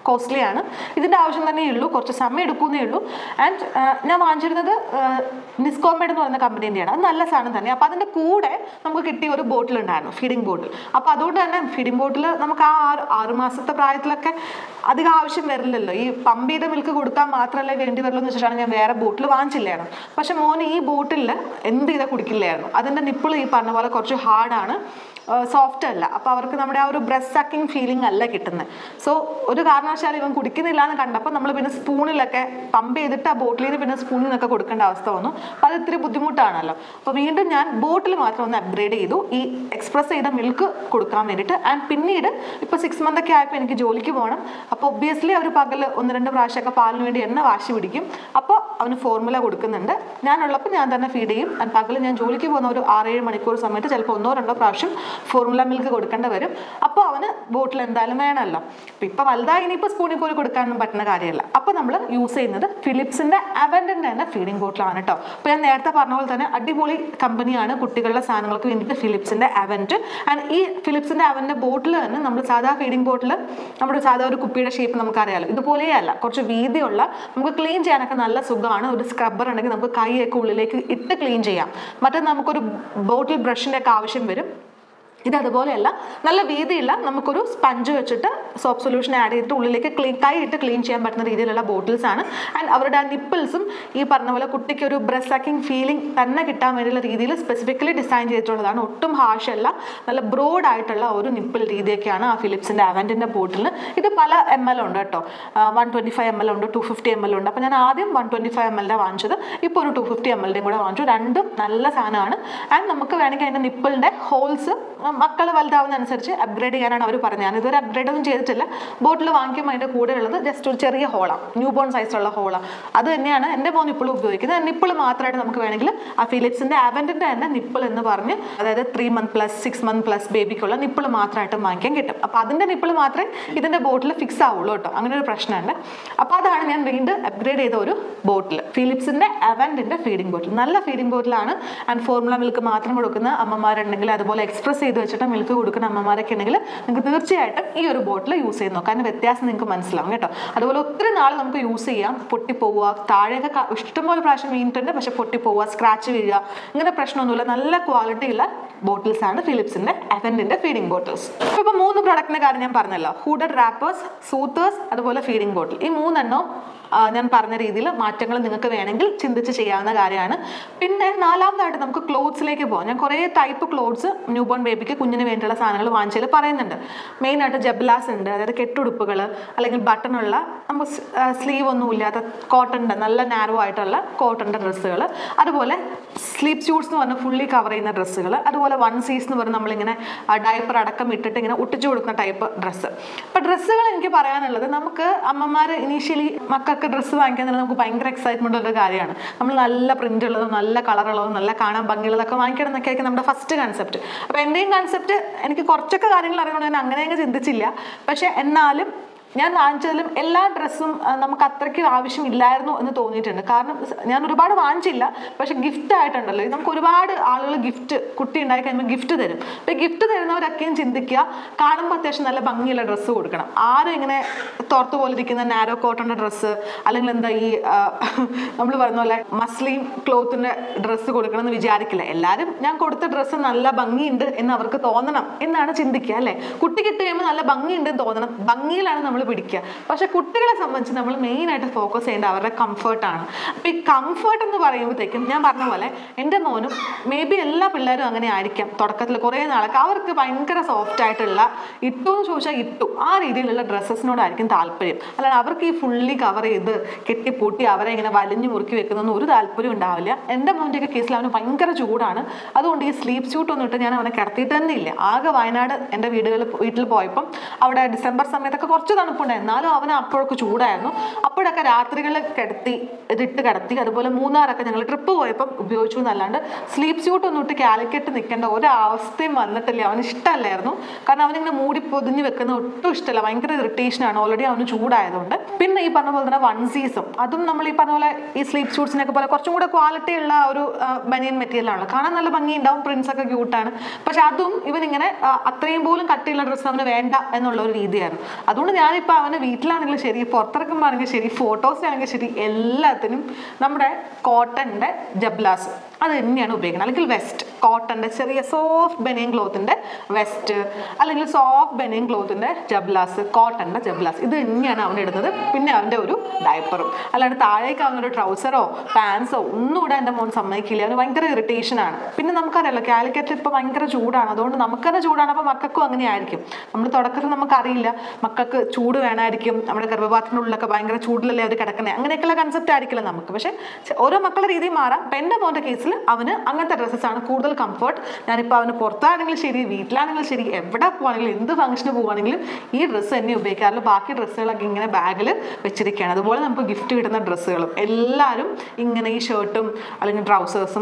കോസ്റ്റ്ലി ആണ്. ഇതിൻ്റെ ആവശ്യം തന്നെ ഉള്ളൂ, കുറച്ച് സമയം എടുക്കുന്നേ ഉള്ളൂ. ആൻഡ് ഞാൻ വാങ്ങിച്ചിരുന്നത് നിസ്കോമേഡ് എന്ന് പറയുന്ന കമ്പനീൻ്റെയാണ്. അത് നല്ല സാധനം തന്നെ. അപ്പോൾ അതിൻ്റെ കൂടെ നമുക്ക് കിട്ടിയ ഒരു ബോട്ടിൽ ഉണ്ടായിരുന്നു, ഫീഡിംഗ് ബോട്ടിൽ. അപ്പോൾ അതുകൊണ്ട് തന്നെ ഫീഡിംഗ് ബോട്ടിൽ നമുക്ക് ആ 6 മാസത്തെ പ്രായത്തിലൊക്കെ അധികം ആവശ്യം വരില്ലല്ലോ. ഈ പമ്പ് ചെയ്ത മിൽക്ക് കൊടുക്കാൻ മാത്രമല്ലേ വേണ്ടി വരുള്ളൂ എന്ന് വെച്ചിട്ടാണ് ഞാൻ വേറെ ബോട്ടിൽ വാങ്ങിച്ചില്ലായിരുന്നു. പക്ഷെ മോന് ഈ ബോട്ടിലിൽ എന്ത് ചെയ്താൽ കുടിക്കില്ലായിരുന്നു. അതിൻ്റെ നിപ്പിൾ ഈ പറഞ്ഞ പോലെ കുറച്ച് ഹാർഡാണ്, സോഫ്റ്റ് അല്ല. അപ്പോൾ അവർക്ക് നമ്മുടെ ആ ഒരു ബ്രസ്റ്റ് സക്കിങ് ഫീലിംഗ് അല്ല കിട്ടുന്നത്. സോ ഒരു കാരണവശാലും ഇവൻ കുടിക്കുന്നില്ല എന്ന് കണ്ടപ്പോൾ നമ്മൾ പിന്നെ സ്പൂണിലൊക്കെ പമ്പ് ചെയ്തിട്ട് ആ ബോട്ടിൽ നിന്ന് പിന്നെ സ്പൂണിൽ നിന്നൊക്കെ കൊടുക്കേണ്ട അവസ്ഥ വന്നു. അപ്പോൾ അത് ഇത്തിരി ബുദ്ധിമുട്ടാണല്ലോ. അപ്പോൾ വീണ്ടും ഞാൻ ബോട്ടിൽ മാത്രം ഒന്ന് അപ്ഗ്രേഡ് ചെയ്തു ഈ എക്സ്പ്രസ് ചെയ്ത മിൽക്ക് കൊടുക്കാൻ വേണ്ടിയിട്ട്. ആൻഡ് പിന്നീട് ഇപ്പോൾ 6 month ഒക്കെ ആയപ്പോൾ എനിക്ക് ജോലിക്ക് പോകണം. അപ്പോൾ ഒബ്വിയസ്ലി അവർ പകൽ 1-2 പ്രാവശ്യമൊക്കെ പാലിന് വേണ്ടി എന്നെ വാശി പിടിക്കും. അപ്പോൾ അവന് ഫോർമുല കൊടുക്കുന്നുണ്ട്. ഞാനുള്ളപ്പോൾ ഞാൻ തന്നെ ഫീഡ് ചെയ്യും. ആൻഡ് പകൽ ഞാൻ ജോലിക്ക് പോകുന്ന ഒരു 6-7 മണിക്കൂർ സമയത്ത് ചിലപ്പോൾ 1-2 പ്രാവശ്യം ഫോർമുല മിൽക്ക് കൊടുക്കേണ്ടി വരും. അപ്പോൾ അവന് ബോട്ടിൽ എന്തായാലും വേണമല്ലോ. അപ്പോൾ ഇപ്പോൾ വലുതായി ഇനിയിപ്പോൾ സ്പൂണിൽ പോയി കൊടുക്കാനൊന്നും പറ്റുന്ന കാര്യമല്ല. അപ്പോൾ നമ്മൾ യൂസ് ചെയ്യുന്നത് ഫിലിപ്സിൻ്റെ അവൻ്റിൻ്റെ തന്നെ ഫീഡിംഗ് ബോട്ടിലാണ് കേട്ടോ. അപ്പോൾ ഞാൻ നേരത്തെ പറഞ്ഞ പോലെ തന്നെ അടിപൊളി കമ്പനിയാണ് കുട്ടികളുടെ സാധനങ്ങൾക്ക് വേണ്ടിയിട്ട് ഫിലിപ്സിൻ്റെ അവൻ്റ്. ആൻഡ് ഈ ഫിലിപ്സിൻ്റെ അവൻ്റെ ബോട്ടിൽ തന്നെ നമ്മൾ സാധാ ഫീഡിംഗ് ബോട്ടിൽ നമ്മുടെ സാധാ ഒരു കുപ്പിയുടെ ഷേപ്പ് നമുക്കറിയാമല്ലോ, ഇതുപോലെയല്ല, കുറച്ച് വീതിയുള്ള, നമുക്ക് ക്ലീൻ ചെയ്യാനൊക്കെ നല്ല സുഖമാണ്. ഒരു സ്ക്രബ്ബർ ഉണ്ടെങ്കിൽ നമുക്ക് കൈയൊക്കെ ഉള്ളിലേക്ക് ഇട്ട് ക്ലീൻ ചെയ്യാം. മറ്റേ നമുക്കൊരു ബോട്ടിൽ ബ്രഷിൻ്റെ ഒക്കെ ആവശ്യം വരും. ഇതതുപോലെയല്ല, നല്ല വീതിയില്ല, നമുക്കൊരു സ്പഞ്ച് വെച്ചിട്ട് സോപ്പ് സൊല്യൂഷൻ ആഡ് ചെയ്തിട്ട് ഉള്ളിലേക്ക് കൈ ഇട്ട് ക്ലീൻ ചെയ്യാൻ പറ്റുന്ന രീതിയിലുള്ള ബോട്ടിൽസ് ആണ്. ആൻഡ് അവരുടെ ആ നിപ്പിൾസും ഈ പറഞ്ഞ പോലെ കുട്ടിക്ക് ഒരു ബ്രസ്റ്റ് സക്കിങ് ഫീലിംഗ് തന്നെ കിട്ടാൻ വേണ്ടിയുള്ള രീതിയിൽ സ്പെസിഫിക്കലി ഡിസൈൻ ചെയ്തിട്ടുള്ളതാണ്. ഒട്ടും ഹാഷ് അല്ല, നല്ല ബ്രോഡ് ആയിട്ടുള്ള ഒരു നിപ്പിൾ രീതിയൊക്കെയാണ് ആ ഫിലിപ്സിൻ്റെ അവൻ്റിൻ്റെ ബോട്ടിലിന്. ഇത് പല ml ഉണ്ട് കേട്ടോ, 125 ml ഉണ്ട്, 250 ml ഉണ്ട്. അപ്പോൾ ഞാൻ ആദ്യം 125 ml വാങ്ങിച്ചത്, ഇപ്പോൾ ഒരു 250 ml കൂടെ വാങ്ങിച്ചു. രണ്ടും നല്ല സാധനമാണ്. ആൻഡ് നമുക്ക് വേണമെങ്കിൽ അതിൻ്റെ നിപ്പിളിൻ്റെ ഹോൾസ് മക്കൾ വലുതാവുന്നതനുസരിച്ച് അപ്ഗ്രേഡ് ചെയ്യാനാണ് അവർ പറഞ്ഞത്. ഞാനിതൊരു അപ്ഗ്രേഡ് ഒന്നും ചെയ്തിട്ടില്ല. ബോട്ടിൽ വാങ്ങിക്കുമ്പോൾ അതിൻ്റെ കൂടെ ഉള്ളത് ജസ്റ്റ് ഒരു ചെറിയ ഹോളാണ്, ന്യൂ ബോൺ സൈസുള്ള ഹോളാണ്. അത് തന്നെയാണ് എൻ്റെ മോൻ ഇപ്പോഴും ഉപയോഗിക്കുന്നത്. നിപ്പിൾ മാത്രമായിട്ട് നമുക്ക് വേണമെങ്കിൽ ആ ഫിലിപ്സിൻ്റെ അവൻ്റിൻ്റെ തന്നെ നിപ്പിൾ എന്ന് പറഞ്ഞ്, അതായത് 3 month plus 6 month plus ബേബിക്കുള്ള നിപ്പിൾ മാത്രമായിട്ട് വാങ്ങിക്കാൻ കിട്ടും. അപ്പോൾ അതിൻ്റെ നിപ്പിൾ മാത്രമേ ഇതിൻ്റെ ബോട്ടിൽ ഫിക്സ് ആവുള്ളൂ കേട്ടോ. അങ്ങനെ ഒരു പ്രശ്നമുണ്ട്. അപ്പോൾ അതാണ് ഞാൻ വീണ്ടും അപ്ഗ്രേഡ് ചെയ്ത ഒരു ബോട്ടിൽ, ഫിലിപ്സിൻ്റെ അവൻ്റിൻ്റെ ഫീഡിംഗ് ബോട്ടിൽ. നല്ല ഫീഡിംഗ് ബോട്ടിലാണ്. ആൻഡ് ഫോർമുല മിൽക്ക് മാത്രം കൊടുക്കുന്ന അമ്മമാരുണ്ടെങ്കിൽ, അതുപോലെ എക്സ്പ്രസ് ചെയ്ത് വെച്ചിട്ട് മിൽക്ക് കൊടുക്കുന്ന അമ്മമാരൊക്കെ ഉണ്ടെങ്കിൽ നിങ്ങൾക്ക് തീർച്ചയായിട്ടും ഈ ഒരു ബോട്ടിൽ യൂസ് ചെയ്ത് നോക്കാം. അതിന് വ്യത്യാസം നിങ്ങൾക്ക് മനസ്സിലാവും കേട്ടോ. അതുപോലെ ഒത്തിരി നാൾ നമുക്ക് യൂസ് ചെയ്യാം. പൊട്ടിപ്പോവുക, താഴെയൊക്കെ ഇഷ്ടംപോലെ പ്രാവശ്യം വീണിട്ടുണ്ട്, പക്ഷെ പൊട്ടിപ്പോവുക, സ്ക്രാച്ച് വീഴുക, ഇങ്ങനെ പ്രശ്നമൊന്നുമില്ല. നല്ല ക്വാളിറ്റി ഉള്ള ബോട്ടിൽസ് ആണ് ഫിലിപ്സിൻ്റെ അവൻ്റിൻ്റെ ഫീഡിംഗ് ബോട്ടിൽസ്. ഇപ്പോൾ 3 പ്രൊഡക്റ്റിൻ്റെ കാര്യം ഞാൻ പറഞ്ഞല്ലോ, ഹൂഡഡ് റാപ്പേഴ്സ്, സൂത്തേഴ്സ്, അതുപോലെ ഫീഡിംഗ് ബോട്ടിൽ. ഈ 3 ഞാൻ പറഞ്ഞ രീതിയിൽ മാറ്റങ്ങൾ നിങ്ങൾക്ക് വേണമെങ്കിൽ ചിന്തിച്ച് ചെയ്യാവുന്ന കാര്യമാണ്. പിന്നെ 4ാമതായിട്ട് നമുക്ക് ക്ലോത്ത്സിലേക്ക് പോകാം. ഞാൻ കുറേ ടൈപ്പ് ക്ലോത്ത്സ് ന്യൂ ബോൺ ബേബിക്ക് കുഞ്ഞിന് വേണ്ടിയുള്ള സാധനങ്ങൾ വാങ്ങിച്ചതിൽ പറയുന്നുണ്ട്. മെയിനായിട്ട് ജബ്ലാസ് ഉണ്ട്, അതായത് കെട്ടുടുപ്പുകൾ, അല്ലെങ്കിൽ ബട്ടണുള്ള നമുക്ക് സ്ലീവ് ഒന്നും ഇല്ലാത്ത കോട്ടൻ്റെ നല്ല നാരോ ആയിട്ടുള്ള കോട്ടൻ്റെ ഡ്രസ്സുകൾ, അതുപോലെ സ്ലീപ്പ് സ്യൂട്ട്സ് എന്ന് പറഞ്ഞാൽ ഫുള്ളി കവർ ചെയ്യുന്ന ഡ്രസ്സുകൾ, അതുപോലെ 1Cs എന്ന് പറഞ്ഞാൽ നമ്മളിങ്ങനെ ഡയപ്പർ അടക്കം ഇട്ടിട്ട് ഇങ്ങനെ ഒട്ടിച്ചു കൊടുക്കുന്ന ടൈപ്പ് ഡ്രസ്സ്. അപ്പോൾ ഡ്രസ്സുകൾ എനിക്ക് പറയാനുള്ളത്, നമുക്ക് അമ്മമാർ ഇനീഷ്യലി മക്കൾക്ക് ഡ്രസ്സ് വാങ്ങിക്കാൻ തന്നെ നമുക്ക് ഭയങ്കര എക്സൈറ്റ്മെൻ്റ് ഉള്ള കാര്യമാണ്. നമ്മൾ നല്ല പ്രിൻ്റ് ഉള്ളതും നല്ല കളറുള്ളതും നല്ല കാണാൻ ഭംഗിയുള്ളതൊക്കെ വാങ്ങിക്കണം എന്നൊക്കെ ആയിരിക്കും നമ്മുടെ ഫസ്റ്റ് കൺസെപ്റ്റ്. അപ്പോൾ എൻ്റെയും കൺസെപ്റ്റ്, എനിക്ക് കുറച്ചൊക്കെ കാര്യങ്ങൾ അറിയുന്നത് ഞാൻ അങ്ങനെയൊക്കെ ചിന്തിച്ചില്ല. പക്ഷേ എന്നാലും ഞാൻ വാങ്ങിച്ചതിലും എല്ലാ ഡ്രസ്സും നമുക്ക് അത്രയ്ക്ക് ആവശ്യമില്ലായിരുന്നു എന്ന് തോന്നിയിട്ടുണ്ട്. കാരണം ഞാൻ ഒരുപാട് വാങ്ങിച്ചില്ല, പക്ഷെ ഗിഫ്റ്റ് ആയിട്ടുണ്ടല്ലോ, നമുക്ക് ഒരുപാട് ആളുകൾ ഗിഫ്റ്റ്, കുട്ടി ഉണ്ടായി കഴിയുമ്പോൾ ഗിഫ്റ്റ് തരും. അപ്പോൾ ഈ ഗിഫ്റ്റ് തരുന്നവരൊക്കെയും ചിന്തിക്കുക, കാണുമ്പോൾ അത്യാവശ്യം നല്ല ഭംഗിയുള്ള ഡ്രസ്സ് കൊടുക്കണം. ആരും ഇങ്ങനെ തോർത്ത് പോലെ ഇരിക്കുന്ന നാരോ കോട്ടൻ്റെ ഡ്രസ്സ്, അല്ലെങ്കിൽ എന്താ ഈ നമ്മൾ പറഞ്ഞ പോലെ മസ്ലിൻ ക്ലോത്തിൻ്റെ ഡ്രസ്സ് കൊടുക്കണം എന്ന് വിചാരിക്കില്ല. എല്ലാവരും ഞാൻ കൊടുത്ത ഡ്രസ്സ് നല്ല ഭംഗിയുണ്ട് എന്ന് അവർക്ക് തോന്നണം എന്നാണ് ചിന്തിക്കുക, അല്ലേ? കുട്ടി കിട്ടി കഴിയുമ്പോൾ നല്ല ഭംഗിയുണ്ട് എന്ന് തോന്നണം, ഭംഗിയിലാണ് നമ്മൾ പിടിക്കുക. പക്ഷെ കുട്ടികളെ സംബന്ധിച്ച് നമ്മൾ മെയിനായിട്ട് ഫോക്കസ് ചെയ്യേണ്ടത് അവരുടെ കംഫർട്ടാണ്. അപ്പോൾ ഈ കംഫർട്ട് എന്ന് പറയുമ്പോഴത്തേക്കും ഞാൻ പറഞ്ഞ പോലെ എൻ്റെ മോനും മേ ബി എല്ലാ പിള്ളേരും അങ്ങനെ ആയിരിക്കാം. തുടക്കത്തിൽ കുറേ നാളൊക്കെ അവർക്ക് ഭയങ്കര സോഫ്റ്റ് ആയിട്ടുള്ള, ഇട്ടു എന്ന് ചോദിച്ചാൽ ഇട്ടു, ആ രീതിയിലുള്ള ഡ്രസ്സസിനോടായിരിക്കും താല്പര്യം. അല്ലാതെ അവർക്ക് ഈ ഫുള്ളി കവർ ചെയ്ത് കെട്ടിപ്പൂട്ടി അവരെ ഇങ്ങനെ വലിഞ്ഞു മുറുക്കി വെക്കുന്നൊന്നും ഒരു താല്പര്യം ഉണ്ടാവില്ല. എൻ്റെ മോൻ്റെയൊക്കെ കേസിൽ അവന് ഭയങ്കര ചൂടാണ്. അതുകൊണ്ട് ഈ സ്ലീപ്പ് സ്യൂട്ട് ഒന്നും ഇട്ട് ഞാൻ അവനെ കിടത്തിയിട്ട് തന്നെ ഇല്ല. ആകെ വയനാട് എൻ്റെ വീട്ടിൽ പോയപ്പം അവിടെ ഡിസംബർ സമയത്തൊക്കെ കുറച്ച് തണുപ്പുണ്ട്, എന്നാലും അവന് അപ്പോഴൊക്കെ ചൂടായിരുന്നു. അപ്പോഴൊക്കെ രാത്രികളിൽ ഇതിട്ട് കിടത്തി. അതുപോലെ മൂന്നാറൊക്കെ ഞങ്ങൾ ട്രിപ്പ് പോയപ്പം ഉപയോഗിച്ചു എന്നല്ലാണ്ട് സ്ലീപ്പ് സ്യൂട്ട് ഒന്നും ഇട്ട് കാലിക്കറ്റ് നിൽക്കേണ്ട ഒരവസ്ഥയും വന്നിട്ടില്ല. അവന് ഇഷ്ടമല്ലായിരുന്നു. കാരണം അവനിങ്ങനെ മൂടി പൊതിഞ്ഞ് വെക്കുന്ന ഒട്ടും ഇഷ്ടമല്ല, ഭയങ്കര ഇറിറ്റേഷനാണ്, ഓൾറെഡി അവന് ചൂടായതുകൊണ്ട്. പിന്നെ ഈ പറഞ്ഞ പോലെ തന്നെ 1Cs അതും നമ്മൾ ഈ പറഞ്ഞ പോലെ ഈ സ്ലീപ്പ് സ്യൂട്ട്സിനൊക്കെ പോലെ കുറച്ചും കൂടെ ക്വാളിറ്റി ഉള്ള ഒരു ബനിയൻ മെറ്റീരിയലാണ്. കാണാൻ നല്ല ഭംഗി ഉണ്ടാവും, പ്രിൻസൊക്കെ ക്യൂട്ടാണ്. പക്ഷെ അതും ഇവനിങ്ങനെ അത്രയും പോലും കട്ടിയുള്ള ഡ്രസ്സ് അവന് വേണ്ട എന്നുള്ള ഒരു രീതിയായിരുന്നു. അതുകൊണ്ട് ഞാൻ ഞാനിപ്പോൾ അവന് വീട്ടിലാണെങ്കിലും ശരി, പുറത്തിറക്കുമ്പോൾ ആണെങ്കിലും ശരി, ഫോട്ടോസിനാണെങ്കിലും ശരി, എല്ലാത്തിനും നമ്മുടെ കോട്ടൻ്റെ ജബ്ലാസ് അത് തന്നെയാണ് ഉപയോഗിക്കുന്നത്. അല്ലെങ്കിൽ വെസ്റ്റ്, കോട്ടൻ്റെ ചെറിയ സോഫ്റ്റ് ബനിയൻ ക്ലോത്തിൻ്റെ വെസ്റ്റ്, അല്ലെങ്കിൽ സോഫ്റ്റ് ബനിയൻ ക്ലോത്തിൻ്റെ ജബ്ലാസ്, കോട്ടൻ്റെ ജബ്ലാസ്, ഇത് തന്നെയാണ് അവൻ ഇടുന്നത്. പിന്നെ അവൻ്റെ ഒരു ഡയപ്പറും. അല്ലാണ്ട് താഴേക്ക് അവനൊരു ട്രൗസറോ പാൻസോ ഒന്നും ഇവിടെ എൻ്റെ മോൻ സമ്മതിക്കില്ല. അവന് ഭയങ്കര ഇറിറ്റേഷനാണ്. പിന്നെ നമുക്കറിയാലോ കാലിക്കറ്റിൽ ഇപ്പോൾ ഭയങ്കര ചൂടാണ്, അതുകൊണ്ട് നമുക്ക് തന്നെ ചൂടാണ്, അപ്പോൾ മക്കൾക്കും അങ്ങനെ ആയിരിക്കും. നമ്മൾ തുടക്കത്തിൽ നമുക്കറിയില്ല, മക്കൾക്ക് ചൂട് വേണമായിരിക്കും, നമ്മുടെ ഗർഭപാത്രത്തിനുള്ളിലൊക്കെ ഭയങ്കര ചൂടിലല്ലേ അവർ കിടക്കുന്നത്, അങ്ങനെയൊക്കെയുള്ള കൺസെപ്റ്റ് ആയിരിക്കില്ല നമുക്ക്. പക്ഷേ ഓരോ മക്കളുടെ രീതി മാറാം. അപ്പം എൻ്റെ മോൻ്റെ കേസിൽ അവന് അങ്ങനത്തെ ഡ്രസ്സസാണ് കൂടുതൽ കംഫർട്ട്. ഞാനിപ്പോൾ അവന് പുറത്താണെങ്കിലും ശരി, വീട്ടിലാണെങ്കിലും ശരി, എവിടെ പോവാണെങ്കിലും എന്ത് ഫംഗ്ഷന് പോവുകയാണെങ്കിലും ഈ ഡ്രസ്സ് തന്നെ ഉപയോഗിക്കാറുള്ളൂ. ബാക്കി ഡ്രസ്സുകളൊക്കെ ഇങ്ങനെ ബാഗിൽ വെച്ചിരിക്കുകയാണ്. അതുപോലെ നമുക്ക് ഗിഫ്റ്റ് കിട്ടുന്ന ഡ്രസ്സുകളും എല്ലാവരും ഇങ്ങനെ ഈ ഷർട്ടും അല്ലെങ്കിൽ ട്രൗസേഴ്സും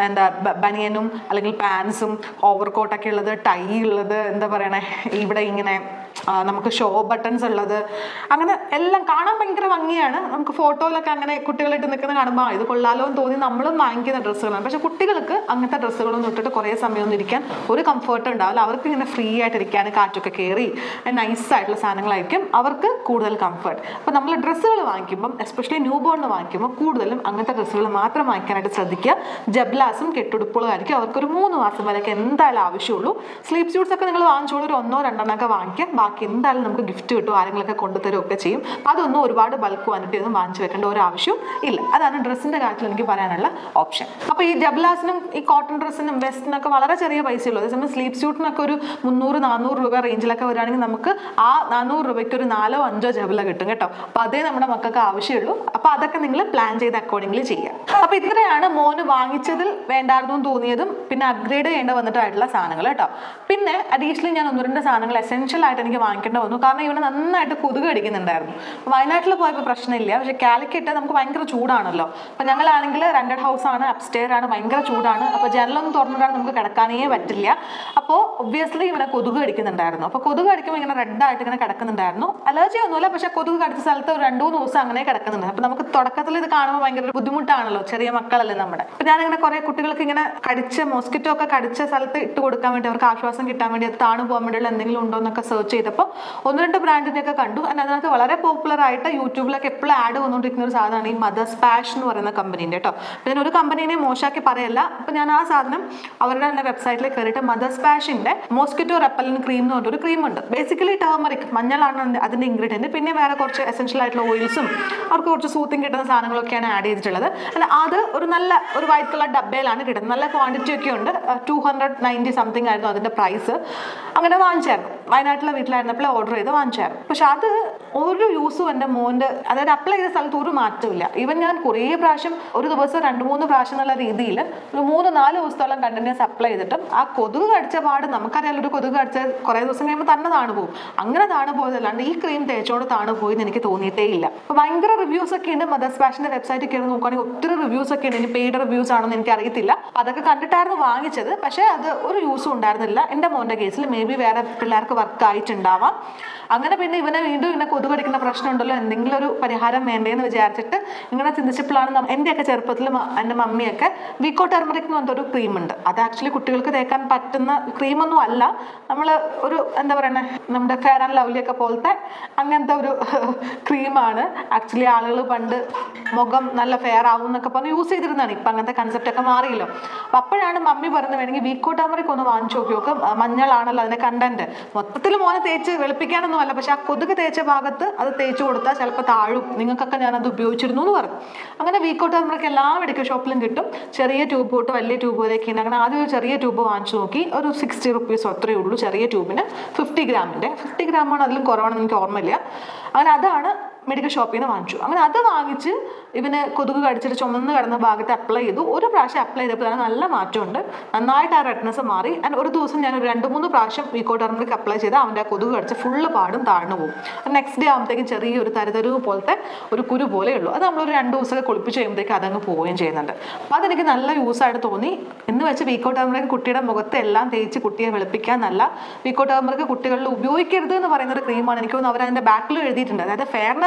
ബനിയനും അല്ലെങ്കിൽ പാൻസും ഓവർകോട്ടൊക്കെ ഉള്ളത്, ടൈ ഉള്ളത്, എന്താ പറയണേ, ഇവിടെ ഇങ്ങനെ നമുക്ക് ഷോ ബട്ടൺസ് ഉള്ളത്, അങ്ങനെ എല്ലാം കാണാൻ ഭയങ്കര ഭംഗിയാണ്. നമുക്ക് ഫോട്ടോയിലൊക്കെ അങ്ങനെ കുട്ടികളായിട്ട് നിൽക്കുന്ന കാണുമ്പോൾ ഇത് കൊള്ളാലോ എന്ന് തോന്നി നമ്മളും വാങ്ങിക്കുന്ന ഡ്രസ്സുകളാണ്. പക്ഷെ കുട്ടികൾക്ക് അങ്ങനത്തെ ഡ്രസ്സുകളൊന്നും ഇട്ടിട്ട് കുറേ സമയമൊന്നും ഇരിക്കാൻ ഒരു കംഫർട്ട് ഉണ്ടാവില്ല. അവർക്ക് ഇങ്ങനെ ഫ്രീ ആയിട്ട് ഇരിക്കാൻ, കാറ്റൊക്കെ കയറി നൈസായിട്ടുള്ള സാധനങ്ങളായിരിക്കും അവർക്ക് കൂടുതൽ കംഫർട്ട്. അപ്പോൾ നമ്മൾ ഡ്രസ്സുകൾ വാങ്ങിക്കുമ്പം, എസ്പെഷ്യലി ന്യൂ ബോണിന് വാങ്ങിക്കുമ്പോൾ കൂടുതലും അങ്ങനത്തെ ഡ്രസ്സുകൾ മാത്രം വാങ്ങിക്കാനായിട്ട് ശ്രദ്ധിക്കുക. ജബ്ലാസും കെട്ടുടുപ്പുകളും ആയിരിക്കും അവർക്കൊരു 3 മാസം വരെയൊക്കെ എന്തായാലും ആവശ്യമുള്ളൂ. സ്ലീപ്പ് സ്യൂട്ട്സ് ഒക്കെ നിങ്ങൾ വാങ്ങിച്ചോളൂ, ഒരു 1-2 ഒക്കെ വാങ്ങിക്കാം. ബാക്കി എന്തായാലും നമുക്ക് ഗിഫ്റ്റ് കിട്ടും, ആരെങ്കിലൊക്കെ കൊണ്ടുതരുമൊക്കെ ചെയ്യും. അതൊന്നും ഒരുപാട് ബൾക്ക് ക്വാണ്ടിറ്റി ഒന്നും വാങ്ങിച്ചു വെക്കേണ്ട ഒരു ആവശ്യം ഇല്ല. അതാണ് ഡ്രസ്സിന്റെ കാര്യത്തിൽ എനിക്ക് പറയാനുള്ള ഓപ്ഷൻ. അപ്പോൾ ഈ ജബ്ലാസിനും ഈ കോട്ടൺ ഡ്രസ്സിനും വെസ്റ്റിനൊക്കെ വളരെ ചെറിയ പൈസയുള്ളൂ. അതേസമയം സ്ലീപ്പ് സ്യൂട്ടിനൊക്കെ ഒരു 300-400 രൂപ റേഞ്ചിലൊക്കെ വരികയാണെങ്കിൽ നമുക്ക് ആ 400 രൂപയ്ക്ക് ഒരു 4-5 ജബല കിട്ടും കേട്ടോ. അപ്പോൾ അതേ നമ്മുടെ മക്കൾക്ക് ആവശ്യമുള്ളൂ. അപ്പോൾ അതൊക്കെ നിങ്ങൾ പ്ലാൻ ചെയ്ത് അക്കോർഡിംഗ്ലി ചെയ്യാം. അപ്പോൾ ഇത്രയാണ് മോന് വാങ്ങിച്ചതിൽ വേണ്ടായിരുന്നു തോന്നിയതും പിന്നെ അപ്ഗ്രേഡ് ചെയ്യേണ്ട വന്നിട്ടായിട്ടുള്ള സാധനങ്ങൾ കേട്ടോ. പിന്നെ അഡീഷണലി ഞാൻ 1-2 സാധനങ്ങൾ എസെൻഷ്യൽ ആയിട്ട് എനിക്ക് വാങ്ങിക്കേണ്ട വന്നു. കാരണം ഇവന് നന്നായിട്ട് കൊതുക് കടിക്കുന്നുണ്ടായിരുന്നു. വയനാട്ടിൽ പോയപ്പോൾ പ്രശ്നമില്ല, പക്ഷെ കാലിക്കറ്റ് നമുക്ക് ഭയങ്കര ചൂടാണല്ലോ. അപ്പം ഞങ്ങളാണെങ്കിൽ റെന്റഡ് ഹൗസ് ആണ്, അപ്സ്റ്റെയർ ആണ്, ഭയങ്കര ചൂടാണ്. അപ്പോൾ ജനലൊന്നും തുറന്നിട്ടാണ് നമുക്ക് കിടക്കാനേ പറ്റില്ല. അപ്പോൾ ഒബ്വിയസ്ലി ഇവനെ കൊതുക് കടിക്കുന്നുണ്ടായിരുന്നു. അപ്പോൾ കൊതുക് കടിക്കുമ്പോൾ ഇങ്ങനെ റെഡായിട്ട് ഇങ്ങനെ കിടക്കുന്നുണ്ടായിരുന്നു. അലർജി ഒന്നുമില്ല, പക്ഷേ കൊതുക് കടിച്ച സ്ഥലത്ത് ഒരു 2-3 ദിവസം അങ്ങനെ കിടക്കുന്നുണ്ട്. അപ്പോൾ നമുക്ക് തുടക്കത്തിൽ ഇത് കാണുമ്പോൾ ഭയങ്കര ബുദ്ധിമുട്ടാണല്ലോ, ചെറിയ മക്കളല്ലേ നമ്മുടെ. അപ്പം ഞാനിങ്ങനെ കുറേ കുട്ടികൾക്ക് ഇങ്ങനെ കടിച്ച മോസ്കിറ്റോ ഒക്കെ കടിച്ച സ്ഥലത്ത് ഇട്ട് കൊടുക്കാൻ വേണ്ടി, അവർക്ക് ആശ്വാസം കിട്ടാൻ വേണ്ടി, അത് താണു പോകാൻ വേണ്ടിയുള്ള എന്തെങ്കിലും ഉണ്ടോ എന്നൊക്കെ സെർച്ച് ചെയ്തപ്പോൾ 1-2 ബ്രാൻഡിനെയൊക്കെ കണ്ടു. അതിനകത്ത് വളരെ പോപ്പുലർ ആയിട്ട് യൂട്യൂബിലൊക്കെ എപ്പോഴും ആഡ് വന്നുകൊണ്ടിരിക്കുന്ന ഒരു സാധനമാണ് ഈ മദേഴ്സ് പാഷ് എന്ന് പറയുന്ന കമ്പനീൻ്റെ കേട്ടോ. ഞാൻ ഒരു കമ്പനീനെ മോശമാക്കി പറയല്ല. അപ്പം ഞാൻ ആ സാധനം അവരുടെ തന്നെ വെബ്സൈറ്റിൽ കയറിയിട്ട് മദേഴ്സ് പാഷിൻ്റെ മോസ്കിറ്റോ റെപ്പലൻ ക്രീം എന്ന് പറഞ്ഞൊരു ക്രീമുണ്ട്. ബേസിക്കലി ടർമറിക്, മഞ്ഞളാണ് അതിൻ്റെ ഇൻഗ്രീഡിയൻറ്റ്. പിന്നെ വേറെ കുറച്ച് എസെൻഷ്യൽ ആയിട്ടുള്ള ഓയിൽസും അവർക്ക് കുറച്ച് സൂത്തിങ് കിട്ടുന്ന സാധനങ്ങളൊക്കെയാണ് ആഡ് ചെയ്തിട്ടുള്ളത്. അല്ല, അത് ഒരു നല്ല ഒരു വൈറ്റ് കളർ ഡബ്ബയിലാണ് കിട്ടുന്നത്. നല്ല ക്വാണ്ടിറ്റി ഒക്കെ ഉണ്ട്. 290 സംതിങ് ആയിരുന്നു അതിൻ്റെ പ്രൈസ്. അങ്ങനെ വാങ്ങിച്ചായിരുന്നു. വയനാട്ടിലെ വീട്ടിലായിരുന്നപ്പോൾ ഓർഡർ ചെയ്ത് വാങ്ങിച്ചായിരുന്നു. പക്ഷെ അത് ഒരു യൂസും എൻ്റെ മോൻ്റെ, അതായത് അപ്ലൈ ചെയ്ത സ്ഥലത്ത് ഒരു മാറ്റമില്ല. ഈവൻ ഞാൻ കുറേ പ്രാവശ്യം, ഒരു ദിവസം 2-3 പ്രാവശ്യം എന്നുള്ള രീതിയിൽ ഒരു 3-4 ദിവസത്തോളം കണ്ടിന്യൂസ് അപ്ലൈ ചെയ്തിട്ടും ആ കൊതുക് കടിച്ച പാട്, നമുക്കറിയാലോ ഒരു കൊതുക് കടിച്ച കുറേ ദിവസം കഴിയുമ്പോൾ തന്നെ താണു പോകും. അങ്ങനെ താണു പോയതല്ലാണ്ട് ഈ ക്രീം തേച്ചോട് താണു പോയി എന്ന് എനിക്ക് തോന്നിയിട്ടേ ഇല്ല. അപ്പോൾ ഭയങ്കര റിവ്യൂസ് ഒക്കെ ഉണ്ട്. മദേഴ്സ് പാഷിൻ്റെ വെബ്സൈറ്റിൽ കയറി നോക്കുകയാണെങ്കിൽ ഒത്തിരി റിവ്യൂസ് ഒക്കെ ഉണ്ട്. ഇനി പെയ്ഡ് റിവ്യൂസ് ആണെന്ന് എനിക്ക് അറിയത്തില്ല. അതൊക്കെ കണ്ടിട്ടായിരുന്നു വാങ്ങിച്ചത്. പക്ഷേ അത് ഒരു യൂസും ഉണ്ടായിരുന്നില്ല. എൻ്റെ മോൻ്റെ കേസിൽ മേ ബി വേറെ പിള്ളേർക്ക് വർക്ക് ആയിട്ടുണ്ടാവാം. അങ്ങനെ പിന്നെ ഇവനെ വീണ്ടും ഇങ്ങനെ കൊതുക് കടിക്കുന്ന പ്രശ്നം ഉണ്ടല്ലോ, എന്തെങ്കിലും ഒരു പരിഹാരം വേണ്ടേന്ന് വിചാരിച്ചിട്ട് ഇങ്ങനെ ചിന്തിച്ചപ്പോഴാണ് എൻ്റെയൊക്കെ ചെറുപ്പത്തിൽ എൻ്റെ മമ്മിയൊക്കെ വീക്കോ ടെർമറിക് എന്ന് പറഞ്ഞൊരു ക്രീമുണ്ട്. അത് ആക്ച്വലി കുട്ടികൾക്ക് തേക്കാൻ പറ്റുന്ന ക്രീമൊന്നും അല്ല. നമ്മൾ ഒരു എന്താ പറയണേ, നമ്മുടെ ഫെയർ ആൻഡ് ലവ്ലി ഒക്കെ പോലത്തെ അങ്ങനത്തെ ഒരു ക്രീമാണ്. ആക്ച്വലി ആളുകൾ പണ്ട് മുഖം നല്ല ഫെയർ ആവും എന്നൊക്കെ പറഞ്ഞ് യൂസ് ചെയ്തിരുന്നതാണ്. ഇപ്പം അങ്ങനത്തെ കൺസെപ്റ്റ് ഒക്കെ മാറിയല്ലോ. അപ്പം അപ്പോഴാണ് മമ്മി പറയുന്നത്, വേണമെങ്കിൽ വീക്കോ ടെർമറിക് ഒന്ന് വാങ്ങിച്ചു നോക്കി, മഞ്ഞളാണല്ലോ അതിൻ്റെ കണ്ടന്റ്. മൊത്തത്തിൽ മോനെ തേച്ച് വെളുപ്പിക്കാനൊന്നും അല്ല, പക്ഷെ ആ കൊതുക് തേച്ച ഭാഗത്ത് അത് തേച്ച് കൊടുത്താൽ ചിലപ്പോൾ താഴും. നിങ്ങൾക്കൊക്കെ ഞാനത് ഉപയോഗിച്ചിരുന്നു എന്ന് പറഞ്ഞു. അങ്ങനെ വീക്കോ ടെർമറിക് എല്ലാ മെഡിക്കൽ ഷോപ്പിലും കിട്ടും. ചെറിയ ട്യൂബ് തൊട്ട് വലിയ ട്യൂബ് വരെയൊക്കെ ഉണ്ട്. അങ്ങനെ ആദ്യം ഒരു ചെറിയ ട്യൂബ് വാങ്ങിച്ചു നോക്കി. ഒരു 60 റുപ്പീസ് അത്രയേ ഉള്ളൂ ചെറിയ ട്യൂബിന്. 50 ഗ്രാമിൻ്റെ, 50 ഗ്രാമാണ്, അതിലും കുറവാണെന്ന് എനിക്ക് ഓർമ്മയില്ല. അങ്ങനെ അതാണ് മെഡിക്കൽ ഷോപ്പിൽ നിന്ന് വാങ്ങിച്ചു. അങ്ങനെ അത് വാങ്ങിച്ച് ഇവന് കൊതുക് കടിച്ചിട്ട് ചുമന്ന് കിടന്ന ഭാഗത്ത് അപ്ലൈ ചെയ്തു. ഒരു പ്രാവശ്യം അപ്ലൈ ചെയ്തപ്പോൾ തന്നെ നല്ല മാറ്റമുണ്ട്. നന്നായിട്ട് ആ റെഡ്നെസ് മാറി. ആൻഡ് ഒരു ദിവസം ഞാൻ ഒരു 2-3 പ്രാവശ്യം വീക്കോ ടെർമറിക് അപ്ലൈ ചെയ്താൽ അവൻ്റെ ആ കൊതുക് കടിച്ച് ഫുള്ള് പാടും താഴ്ന്നു പോകും. നെക്സ്റ്റ് ഡേ ആകുമ്പോഴത്തേക്കും ചെറിയൊരു തരുതരുവ് പോലത്തെ ഒരു കുരു പോലെ ഉള്ളൂ. അത് നമ്മളൊരു 2 ദിവസമൊക്കെ കുളിപ്പിച്ച് കഴിയുമ്പോഴത്തേക്ക് അതങ്ങ് പോവുകയും ചെയ്യുന്നുണ്ട്. അപ്പോൾ അതെനിക്ക് നല്ല യൂസായിട്ട് തോന്നി. എന്ന് വെച്ച് വീക്കോ ടെർമറിക് കുട്ടിയുടെ മുഖത്ത് എല്ലാം തേച്ച് കുട്ടിയെ വെളുപ്പിക്കാൻ നല്ല. വീക്കോ ടെർമറിക് കുട്ടികളിൽ ഉപയോഗിക്കരുത് എന്ന് പറയുന്ന ഒരു ക്രീമാണ്. എനിക്ക് തോന്നുന്നു അവരതിൻ്റെ ബാക്കിൽ എഴുതിയിട്ടുണ്ട്. അതായത് ഫെയർനെസ്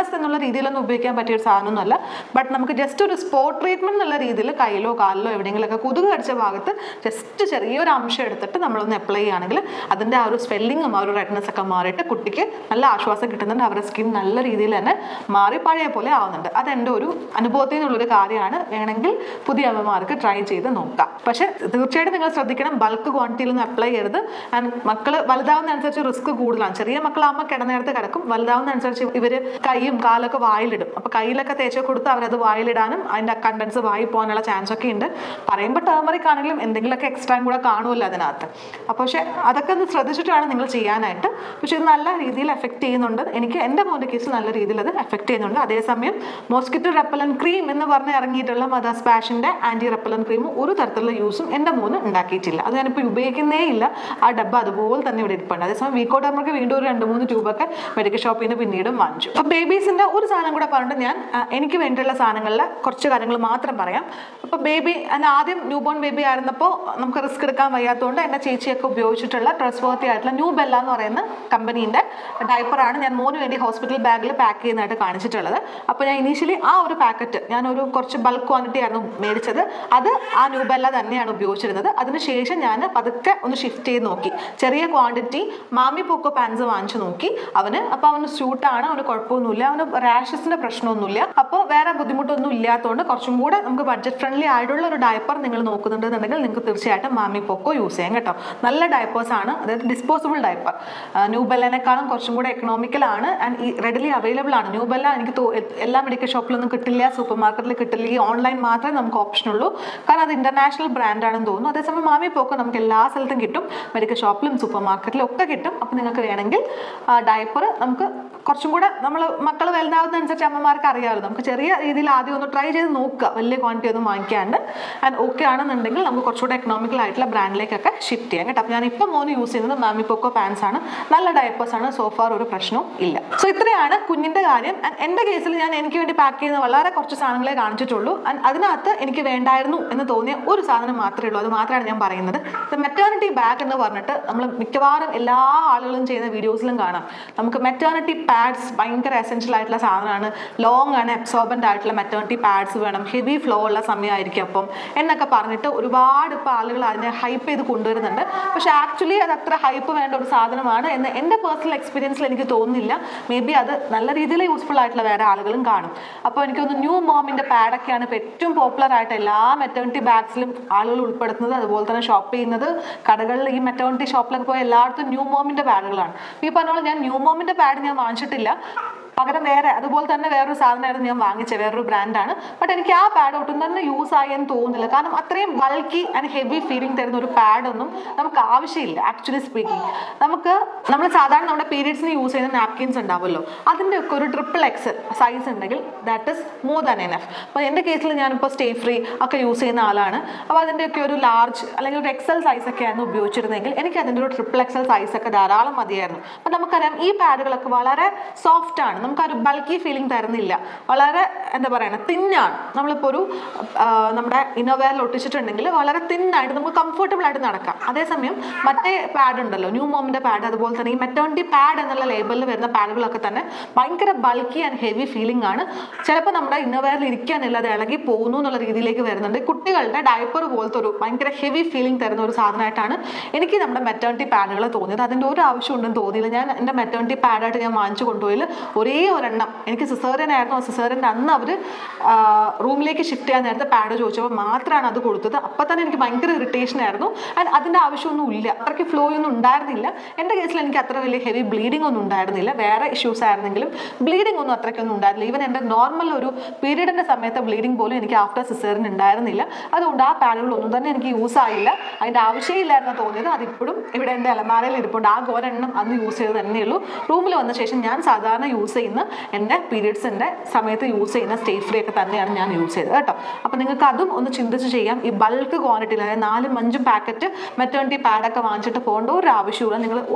ഡ്രസ് എന്നുള്ള രീതിയിലൊന്നും ഉപയോഗിക്കാൻ പറ്റിയ ഒരു സാധനമൊന്നുമല്ല. ബട്ട് നമുക്ക് ജസ്റ്റ് ഒരു സ്പോട്ട് ട്രീറ്റ്മെന്റ് എന്നുള്ള രീതിയിൽ കയ്യിലോ കാലിലോ എവിടെയെങ്കിലുമൊക്കെ കൊതുക് കടിച്ച ഭാഗത്ത് ജസ്റ്റ് ചെറിയൊരു അംശം എടുത്തിട്ട് നമ്മളൊന്ന് അപ്ലൈ ചെയ്യുകയാണെങ്കിൽ അതിൻ്റെ ആ ഒരു സ്വെല്ലിങ്ങും ആ ഒരു റെഡ്നെസ് ഒക്കെ മാറിയിട്ട് കുട്ടിക്ക് നല്ല ആശ്വാസം കിട്ടുന്നുണ്ട്. അവരുടെ സ്കിൻ നല്ല രീതിയിൽ തന്നെ മാറി പഴയ പോലെ ആവുന്നുണ്ട്. അതെൻ്റെ ഒരു അനുഭവത്തിൽ നിന്നുള്ളൊരു കാര്യമാണ്. വേണമെങ്കിൽ പുതിയ അമ്മമാർക്ക് ട്രൈ ചെയ്ത് നോക്കാം. പക്ഷെ തീർച്ചയായിട്ടും നിങ്ങൾ ശ്രദ്ധിക്കണം, ബൾക്ക് ക്വാണ്ടിറ്റിയിലൊന്നും അപ്ലൈ ചെയ്യരുത്. ആൻഡ് മക്കൾ വലുതാവുന്നതനുസരിച്ച് റിസ്ക് കൂടുതലാണ്. ചെറിയ മക്കളാകുമ്പോൾ കിടന്നേരത്ത് കിടക്കും, വലുതാവുന്നതനുസരിച്ച് ഇവർ കൈയും കാലൊക്കെ വായിലിടും. അപ്പോൾ കയ്യിലൊക്കെ തേച്ച് കൊടുത്ത് അവരത് വായിലിടാനും അതിൻ്റെ കണ്ടൻസ് വായി പോകാനുള്ള ചാൻസ് ഒക്കെ ഉണ്ട്. പറയുമ്പോൾ ടേമറിക് ആണെങ്കിലും എന്തെങ്കിലുമൊക്കെ എക്സ്ട്രാ കൂടെ കാണുമല്ലോ അതിനകത്ത്. അപ്പോൾ പക്ഷേ അതൊക്കെ ഒന്ന് ശ്രദ്ധിച്ചിട്ട് വേണം നിങ്ങൾ ചെയ്യാനായിട്ട്. പക്ഷെ ഇത് നല്ല രീതിയിൽ എഫക്ട് ചെയ്യുന്നുണ്ട്. എനിക്ക് എൻ്റെ മോൻ്റെ കേസ് നല്ല രീതിയിൽ അത് എഫക്ട് ചെയ്യുന്നുണ്ട്. അതേസമയം മോസ്കിറ്റോ റെപ്പലൻ ക്രീം എന്ന് പറഞ്ഞ് ഇറങ്ങിയിട്ടുള്ള മദേഴ്സ് പാഷൻ്റെ ആൻറ്റി റെപ്പലൻ ക്രീം ഒരു തരത്തിലുള്ള യൂസും എൻ്റെ മോന് ഉണ്ടാക്കിയിട്ടില്ല. അത് ഞാനിപ്പോൾ ഉപയോഗിക്കുന്നേ ഇല്ല. ആ ഡബ്ബ അതുപോലെ തന്നെ ഇവിടെ ഇരിപ്പുണ്ട്. അതേസമയം വീക്കോട്ടമ്മക്ക് വീണ്ടും ഒരു 2-3 ട്യൂബൊക്കെ മെഡിക്കൽ ഷോപ്പിൽ നിന്ന് പിന്നീടും വാങ്ങിച്ചു. അപ്പോൾ ബേബീസിൻ്റെ ഒരു സാധനം കൂടെ പറഞ്ഞിട്ട് ഞാൻ എനിക്ക് വേണ്ടിയുള്ള സാധനങ്ങളിൽ കുറച്ച് കാര്യങ്ങൾ മാത്രം പറയാം. അപ്പോൾ ബേബി ആദ്യം ന്യൂ ബോൺ ബേബി ആയിരുന്നപ്പോൾ നമുക്ക് റിസ്ക് എടുക്കാൻ വയ്യാത്തതുകൊണ്ട് എൻ്റെ ചേച്ചിയൊക്കെ ഉപയോഗിച്ചിട്ടുള്ള ട്രസ്റ്റ് വർത്തി ആയിട്ടുള്ള ന്യൂ ബെല്ല എന്ന് പറയുന്ന കമ്പനീൻ്റെ ഡയപ്പറാണ് ഞാൻ മോന് വേണ്ടി ഹോസ്പിറ്റൽ ബാഗിൽ പാക്ക് ചെയ്യുന്നതായിട്ട് കാണിച്ചിട്ടുള്ളത്. അപ്പോൾ ഞാൻ ഇനീഷ്യലി ആ ഒരു പാക്കറ്റ് ഞാനൊരു കുറച്ച് ബൾക്ക് ക്വാണ്ടിറ്റി ആയിരുന്നു മേടിച്ചത്. അത് ആ ന്യൂ ബെല്ല തന്നെയാണ് ഉപയോഗിച്ചിരുന്നത്. അതിനുശേഷം ഞാൻ പതുക്കെ ഒന്ന് ഷിഫ്റ്റ് ചെയ്ത് നോക്കി. ചെറിയ ക്വാണ്ടിറ്റി മാമി പോക്കോ പാൻസ് വാങ്ങിച്ചു നോക്കി അവന്. അപ്പോൾ അവന് സ്യൂട്ടാണ്, അവന് കുഴപ്പമൊന്നുമില്ല, അവന് റാഷസിൻ്റെ പ്രശ്നമൊന്നുമില്ല. അപ്പോൾ വേറെ ബുദ്ധിമുട്ടൊന്നും ഇല്ലാത്തതുകൊണ്ട് കുറച്ചും കൂടെ നമുക്ക് ബഡ്ജറ്റ് ഫ്രണ്ട്ലി ആയിട്ടുള്ള ഒരു ഡയപ്പർ നിങ്ങൾ നോക്കുന്നുണ്ടെന്നുണ്ടെങ്കിൽ നിങ്ങൾക്ക് തീർച്ചയായിട്ടും മാമി പോക്കോ യൂസ് ചെയ്യാം കേട്ടോ. നല്ല ഡയപ്പേഴ്സാണ്, അതായത് ഡിസ്പോസിബിൾ ഡയപ്പർ. ന്യൂ ബെല്ലിനേക്കാളും കുറച്ചും കൂടെ എക്കണോമിക്കലാണ് ആൻഡ് റെഡിലി അവൈലബിൾ ആണ്. ന്യൂ ബെല്ല എനിക്ക് എല്ലാ മെഡിക്കൽ ഷോപ്പിലൊന്നും കിട്ടില്ല, സൂപ്പർ മാർക്കറ്റിൽ കിട്ടില്ല. ഈ ഓൺലൈൻ മാത്രമേ നമുക്ക് ഓപ്ഷൻ ഉള്ളൂ, കാരണം അത് ഇന്റർനാഷണൽ ബ്രാൻഡാണെന്ന് തോന്നുന്നു. അതേസമയം മാമി പോക്കോ നമുക്ക് എല്ലാ സ്ഥലത്തും കിട്ടും, മെഡിക്കൽ ഷോപ്പിലും സൂപ്പർ മാർക്കറ്റിലും ഒക്കെ കിട്ടും. അപ്പോൾ നിങ്ങൾക്ക് വേണമെങ്കിൽ ഡയപ്പർ നമുക്ക് കുറച്ചും കൂടെ നമ്മൾ മക്കൾ വലുതാവുന്നതനുസരിച്ച് അമ്മമാർക്ക് അറിയാമല്ലോ, നമുക്ക് ചെറിയ രീതിയിൽ ആദ്യം ഒന്ന് ട്രൈ ചെയ്ത് നോക്കുക, വലിയ ക്വാണ്ടിറ്റി ഒന്നും വാങ്ങിക്കാണ്ട്. ആൻഡ് ഓക്കെ ആണെന്നുണ്ടെങ്കിൽ നമുക്ക് കുറച്ചുകൂടെ എക്കണോമിക്കൽ ആയിട്ടുള്ള ബ്രാൻഡിലേക്കൊക്കെ ഷിഫ്റ്റ് ചെയ്യാം കേട്ടോ. അപ്പോൾ ഞാൻ ഇപ്പോൾ മോന് യൂസ് ചെയ്യുന്നത് മാമി പോക്കോ പാൻസ് ആണ്. നല്ല ഡയപ്പേഴ്സ് ആണ്, സോഫാർ ഒരു പ്രശ്നവും ഇല്ല. സോ ഇത്രയാണ് കുഞ്ഞിൻ്റെ കാര്യം. ആൻഡ് എൻ്റെ കേസിൽ ഞാൻ എനിക്ക് വേണ്ടി പാക്ക് ചെയ്യുന്ന വളരെ കുറച്ച് സാധനങ്ങളെ കാണിച്ചിട്ടുള്ളൂ. ആൻഡ് അതിനകത്ത് എനിക്ക് വേണ്ടായിരുന്നു എന്ന് തോന്നിയ ഒരു സാധനം മാത്രമേ ഉള്ളൂ. അത് മാത്രമാണ് ഞാൻ പറയുന്നത്. മെറ്റേണിറ്റി ബാഗ് എന്ന് പറഞ്ഞിട്ട് നമ്മൾ മിക്കവാറും എല്ലാ ആളുകളും ചെയ്യുന്ന വീഡിയോസിലും കാണാം. നമുക്ക് മെറ്റേണിറ്റി പാഡ്സ് ഭയങ്കര എസെൻഷ്യൽ ആയിട്ടുള്ള സാധനമാണ്. ലോങ് ആണ്, അബ്സോർബൻ്റ് ആയിട്ടുള്ള മെറ്റേണിറ്റി പാഡ്സ് വേണം, ഹെവി ഫ്ലോ ഉള്ള സമയമായിരിക്കും അപ്പം എന്നൊക്കെ പറഞ്ഞിട്ട് ഒരുപാട് ഇപ്പോൾ ആളുകൾ അതിനെ ഹൈപ്പ് ചെയ്ത് കൊണ്ടുവരുന്നുണ്ട്. പക്ഷേ ആക്ച്വലി അത് അത്ര ഹൈപ്പ് വേണ്ട ഒരു സാധനമാണ് എന്ന് എൻ്റെ പേഴ്സണൽ എക്സ്പീരിയൻസിൽ എനിക്ക് തോന്നുന്നില്ല. മേ ബി അത് നല്ല രീതിയിൽ യൂസ്ഫുൾ ആയിട്ടുള്ള വേറെ ആളുകളും കാണും. അപ്പോൾ എനിക്കൊന്ന് ന്യൂ മോമിൻ്റെ പാഡൊക്കെയാണ് ഇപ്പോൾ ഏറ്റവും പോപ്പുലർ ആയിട്ട് എല്ലാ മെറ്റേണിറ്റി ബാഗ്സിലും ആളുകൾ ഉൾപ്പെടുത്തുന്നത്. അതുപോലെ തന്നെ ഷോപ്പ് ചെയ്യുന്നത് കടകളിൽ ഈ മെറ്റേണിറ്റി ഷോപ്പിലൊക്കെ പോയി എല്ലായിടത്തും ന്യൂ മോമിൻ്റെ പാഡുകളാണ്. ഈ പറഞ്ഞോളം ഞാൻ ന്യൂ മോമിൻ്റെ പാഡ് ഞാൻ വാങ്ങിച്ചിട്ടില്ല, പകരം വേറെ അതുപോലെ തന്നെ വേറൊരു സാധനമായിരുന്നു ഞാൻ വാങ്ങിച്ചത്, വേറൊരു ബ്രാൻഡാണ്. ബട്ട് എനിക്ക് ആ പാഡ് ഒട്ടും തന്നെ യൂസ് ആയെന്ന് തോന്നുന്നില്ല. കാരണം അത്രയും ബൾക്കി ആൻഡ് ഹെവി ഫീലിംഗ് തരുന്ന ഒരു പാഡൊന്നും നമുക്ക് ആവശ്യമില്ല. ആക്ച്വലി സ്പീക്കിംഗ് നമ്മൾ സാധാരണ നമ്മുടെ പീരീഡ്സിന് യൂസ് ചെയ്യുന്ന നാപ്കിൻസ് ഉണ്ടാവുമല്ലോ, അതിൻ്റെ ഒക്കെ ഒരു XXX സൈസ് ഉണ്ടെങ്കിൽ that is more than enough. അപ്പോൾ എൻ്റെ കേസിൽ ഞാനിപ്പോൾ സ്റ്റേ ഫ്രീ ഒക്കെ യൂസ് ചെയ്യുന്ന ആളാണ്. അപ്പോൾ അതിൻ്റെയൊക്കെ ഒരു ലാർജ് അല്ലെങ്കിൽ ഒരു XL സൈസൊക്കെയായിരുന്നു ഉപയോഗിച്ചിരുന്നെങ്കിൽ എനിക്ക് അതിൻ്റെ ഒരു XXL സൈസൊക്കെ ധാരാളം മതിയായിരുന്നു. അപ്പോൾ നമുക്കറിയാം ഈ പാഡുകളൊക്കെ വളരെ സോഫ്റ്റ് ആണ്, നമുക്ക് ആ ഒരു ബൾക്കി ഫീലിംഗ് തരുന്നില്ല, വളരെ എന്താ പറയുക തിന്നാണ്. നമ്മളിപ്പോൾ ഒരു നമ്മുടെ ഇന്നോവെയറിൽ ഒട്ടിച്ചിട്ടുണ്ടെങ്കിൽ വളരെ തിന്നായിട്ട് നമുക്ക് കംഫർട്ടബിൾ ആയിട്ട് നടക്കാം. അതേസമയം മറ്റേ പാഡ് ഉണ്ടല്ലോ, ന്യൂ മോമിൻ്റെ പാഡ്, അതുപോലെ തന്നെ ഈ മെറ്റേണിറ്റി പാഡ് എന്നുള്ള ലേബലിൽ വരുന്ന പാഡുകളൊക്കെ തന്നെ ഭയങ്കര ബൾക്കി ആൻഡ് ഹെവി ഫീലിംഗ് ആണ്. ചിലപ്പോൾ നമ്മുടെ ഇന്നോവെയറിൽ ഇരിക്കാനില്ല, അത് ഇളകി പോകുന്നു എന്നുള്ള രീതിയിലേക്ക് വരുന്നുണ്ട്. കുട്ടികളുടെ ഡയപ്പർ പോലത്തെ ഒരു ഭയങ്കര ഹെവി ഫീലിംഗ് തരുന്ന ഒരു സാധനമായിട്ടാണ് എനിക്ക് നമ്മുടെ മെറ്റേണിറ്റി പാഡുകൾ തോന്നിയത്. അതിൻ്റെ ഒരു ആവശ്യം ഉണ്ടെന്ന് തോന്നിയില്ല. ഞാൻ എൻ്റെ മെറ്റേണിറ്റി പാഡായിട്ട് ഞാൻ വാങ്ങിച്ചു കൊണ്ടുപോയി ഒരേ ഒരെണ്ണം, എനിക്ക് സിസേറിയൻ ആയിരുന്നു, ആ സിസേറിയൻ്റെ അന്ന് അവർ റൂമിലേക്ക് ഷിഫ്റ്റ് ചെയ്യാൻ നേരത്തെ പാഡ് ചോദിച്ചപ്പോൾ മാത്രമാണ് അത് കൊടുത്തത്. അപ്പം തന്നെ എനിക്ക് ഭയങ്കര ഇറിറ്റേഷൻ ആയിരുന്നു. ആൻഡ് അതിൻ്റെ ആവശ്യമൊന്നും ഇല്ല, അത്രയ്ക്ക് ഫ്ലോ ഒന്നും ഉണ്ടായിരുന്നില്ല. എൻ്റെ കേസിൽ എനിക്ക് അത്ര വലിയ ഹെവി ബ്ലീഡിംഗ് ഒന്നും ഉണ്ടായിരുന്നില്ല. വേറെ ഇഷ്യൂസ് ആയിരുന്നെങ്കിലും ബ്ലീഡിംഗ് ഒന്നും അത്രയ്ക്കൊന്നും ഉണ്ടായിരുന്നില്ല. ഈവൻ എൻ്റെ നോർമൽ ഒരു പീരീഡിൻ്റെ സമയത്ത് ബ്ലീഡിംഗ് പോലും എനിക്ക് ആഫ്റ്റർ സിസേറിയൻ ഉണ്ടായിരുന്നില്ല. അതുകൊണ്ട് ആ പാഡുകളൊന്നും തന്നെ എനിക്ക് യൂസ് ആയില്ല, അതിൻ്റെ ആവശ്യമില്ലായിരുന്നു തോന്നിയത്. അതിപ്പോഴും ഇവിടെ എൻ്റെ അലമാരയിൽ ഇരിപ്പുണ്ട്. ആ ഒരെണ്ണം അന്ന് യൂസ് ചെയ്ത് തന്നെയുള്ളൂ. റൂമിൽ വന്ന ശേഷം ഞാൻ സാധാരണ യൂസ് ചെയ്യുന്ന എൻ്റെ പീരീഡ്സിൻ്റെ സമയത്ത് യൂസ് ചെയ്യുന്ന സ്റ്റേ ഫ്രീ ഒക്കെ തന്നെയാണ് ഞാൻ യൂസ് ചെയ്തത് കേട്ടോ. അപ്പോൾ നിങ്ങൾക്ക് അതും ഒന്ന് ചിന്തിച്ച് ചെയ്യാം. ഈ ബൾക്ക് ക്വാണ്ടിറ്റിയിൽ, അതായത് 4-5 പാക്കറ്റ് മെറ്റേണിറ്റി പാഡൊക്കെ വാങ്ങിച്ചിട്ട് പോകേണ്ട ഒരു ആവശ്യമില്ല. നിങ്ങൾ ഒരു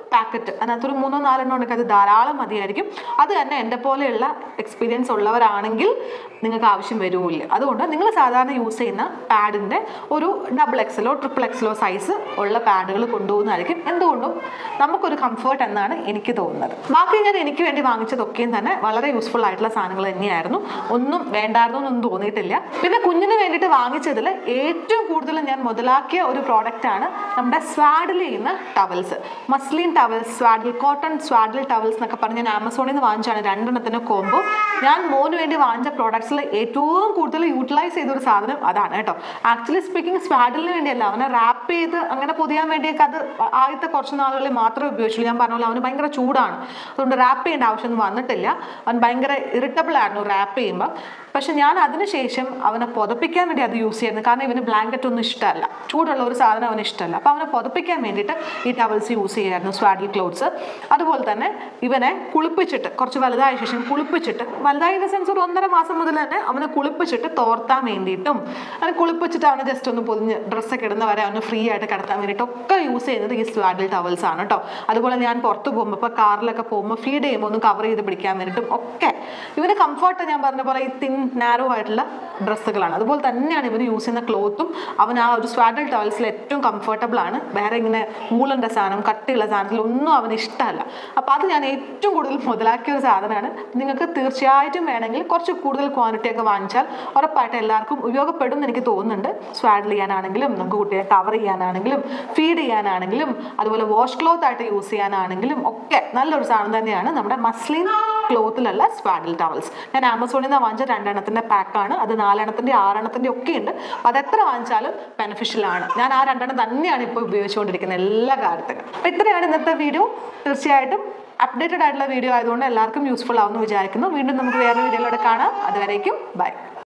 പാക്കറ്റ്, അതിനകത്തൊരു 3-4 എണ്ണം ഉണ്ടെങ്കിൽ അത് ധാരാളം മതിയായിരിക്കും. അത് തന്നെ എൻ്റെ പോലെയുള്ള എക്സ്പീരിയൻസ് ഉള്ളവരാണെങ്കിൽ നിങ്ങൾക്ക് ആവശ്യം വരുമില്ല. അതുകൊണ്ട് നിങ്ങൾ സാധാരണ യൂസ് ചെയ്യുന്ന പാഡിൻ്റെ ഒരു XXL XXL സൈസ് ഉള്ള പാഡുകൾ കൊണ്ടുപോകുന്നതായിരിക്കും എന്തുകൊണ്ടും നമുക്കൊരു കംഫർട്ട് എന്നാണ് എനിക്ക് തോന്നുന്നത്. ബാക്കി ഞാൻ എനിക്ക് വേണ്ടി വാങ്ങിച്ചതൊക്കെയും തന്നെ വളരെ യൂസ്ഫുൾ ആയിട്ടുള്ള സാധനങ്ങൾ തന്നെയായിരുന്നു. ഒന്നും വേണ്ടായിരുന്നു എന്നൊന്നും തോന്നിയിട്ടില്ല. പിന്നെ കുഞ്ഞിന് വേണ്ടിയിട്ട് വാങ്ങിച്ചതിൽ ഏറ്റവും കൂടുതൽ ഞാൻ മുതലാക്കിയ ഒരു പ്രോഡക്റ്റാണ് നമ്മുടെ സ്വാഡിൽ ചെയ്യുന്ന towels. Muslin towels, swaddle cotton swaddle towels എന്നൊക്കെ പറഞ്ഞ് ഞാൻ ആമസോണിൽ നിന്ന് വാങ്ങിച്ചാണ് 2 എണ്ണത്തിന് കോംബോ. ഞാൻ മോന് വേണ്ടി വാങ്ങിച്ച പ്രോഡക്ട്സിൽ ഏറ്റവും കൂടുതൽ യൂട്ടിലൈസ് ചെയ്തൊരു സാധനം അതാണ് കേട്ടോ. ആക്ച്വലി സ്പീക്കിംഗ് സ്വാഡിലിന് വേണ്ടിയല്ല, അവനെ റാപ്പ് ചെയ്ത് അങ്ങനെ പൊതിയാൻ വേണ്ടിയൊക്കെ അത് ആദ്യത്തെ കുറച്ച് നാളുകളിൽ മാത്രമേ ഉപയോഗിച്ചുള്ളൂ. ഞാൻ പറഞ്ഞല്ലോ അവന് ഭയങ്കര ചൂടാണ്, അതുകൊണ്ട് റാപ്പ് ചെയ്യേണ്ട ആവശ്യമൊന്നും വന്നിട്ടില്ല. അവൻ ഭയങ്കര ഇറിറ്റബിൾ ആയിരുന്നു റാപ്പ് ചെയ്യുമ്പോൾ. പക്ഷെ ഞാൻ അതിനുശേഷം അവനെ പുതപ്പിക്കാൻ വേണ്ടി അത് യൂസ് ചെയ്യുന്നത്. കാരണം ഇവന് ബ്ലാങ്കറ്റ് ഒന്നും ഇഷ്ടമല്ല, ചൂടുള്ള ഒരു സാധനം അവന് ഇഷ്ടമല്ല. അപ്പോൾ അവനെ പുതപ്പിക്കാൻ വേണ്ടിയിട്ട് ഈ ടവൽസ് യൂസ് ചെയ്യായിരുന്നു, സ്വാഡിൽ ക്ലോത്ത്സ്. അതുപോലെ തന്നെ ഇവനെ കുളിപ്പിച്ചിട്ട് കുറച്ച് വലുതായ ശേഷം കുളിപ്പിച്ചിട്ട്, വലുതായ ഇൻ ദ സെൻസ് ഒരു 1.5 മാസം മുതൽ തന്നെ അവനെ കുളിപ്പിച്ചിട്ട് തോർത്താൻ വേണ്ടിയിട്ടും, അവനെ കുളിപ്പിച്ചിട്ട് അവനെ ജസ്റ്റ് ഒന്ന് പൊതിഞ്ഞ് ഡ്രസ്സൊക്കെ ഇടുന്ന വരെ അവന് ഫ്രീ ആയിട്ട് കിടത്താൻ വേണ്ടിയിട്ടൊക്കെ യൂസ് ചെയ്യുന്നത് ഈ സ്വാഡിൽ ടവൽസ് ആണ് കേട്ടോ. അതുപോലെ ഞാൻ പുറത്ത് പോകുമ്പോൾ, ഇപ്പോൾ കാറിലൊക്കെ പോകുമ്പോൾ ഫീഡ് ചെയ്യുമ്പോൾ ഒന്ന് കവർ ചെയ്ത് പിടിക്കാൻ വേണ്ടിയിട്ടും ഒക്കെ ഇവന് കംഫർട്ട് ഞാൻ പറഞ്ഞ പോലെ ഈ തിൻ നാരോ ആയിട്ടുള്ള ഡ്രസ്സുകളാണ്. അതുപോലെ തന്നെയാണ് ഇവന് യൂസ് ചെയ്യുന്ന ക്ലോത്തും. അവൻ ആ ഒരു സ്വാഡിൽ ടവൽസിൽ ഏറ്റവും കംഫർട്ടബിൾ ആണ്. വേറെ ഇങ്ങനെ വൂളൻ്റെ സാധനം, കട്ടിയുള്ള സാധനത്തിലൊന്നും അവന് ഇഷ്ടമല്ല. അപ്പോൾ അത് ഞാൻ ഏറ്റവും കൂടുതൽ മുതലാക്കിയ ഒരു സാധനമാണ്. നിങ്ങൾക്ക് തീർച്ചയായിട്ടും വേണമെങ്കിൽ കുറച്ച് കൂടുതൽ ക്വാണ്ടിറ്റി ഒക്കെ വാങ്ങിച്ചാൽ ഉറപ്പായിട്ട് എല്ലാവർക്കും ഉപയോഗപ്പെടും എന്ന് എനിക്ക് തോന്നുന്നുണ്ട്. സ്വാഡിൽ ചെയ്യാനാണെങ്കിലും, നമുക്ക് കുട്ടിയെ കവർ ചെയ്യാനാണെങ്കിലും, ഫീഡ് ചെയ്യാനാണെങ്കിലും, അതുപോലെ വാഷ് ക്ലോത്ത് ആയിട്ട് യൂസ് ചെയ്യാനാണെങ്കിലും ഒക്കെ നല്ലൊരു സാധനം തന്നെയാണ് നമ്മുടെ മസ്ലിൻ ക്ലോത്തിലുള്ള സ്വാഡിൽ ടവൽസ്. ഞാൻ ആമസോണിൽ നിന്ന് വാങ്ങിച്ച 2 എണ്ണത്തിൻ്റെ പാക്കാണ്. അത് 4 എണ്ണത്തിൻ്റെ 6 എണ്ണത്തിൻ്റെ ഒക്കെ ഉണ്ട്. അപ്പോൾ അതെത്ര വാങ്ങിച്ചാലും ബെനിഫിഷ്യലാണ്. ഞാൻ ആ 2 എണ്ണം തന്നെയാണ് ഇപ്പോൾ ഉപയോഗിച്ചുകൊണ്ടിരിക്കുന്നത് എല്ലാ കാര്യത്തിലും. അപ്പോൾ ഇത്രയാണ് ഇന്നത്തെ വീഡിയോ. തീർച്ചയായിട്ടും അപ്ഡേറ്റഡ് ആയിട്ടുള്ള വീഡിയോ ആയതുകൊണ്ട് എല്ലാവർക്കും യൂസ്ഫുൾ ആവുമെന്ന് വിചാരിക്കുന്നു. വീണ്ടും നമുക്ക് വേറെ വീഡിയോയിലൂടെ കാണാം. അതുവരേക്കും ബൈ.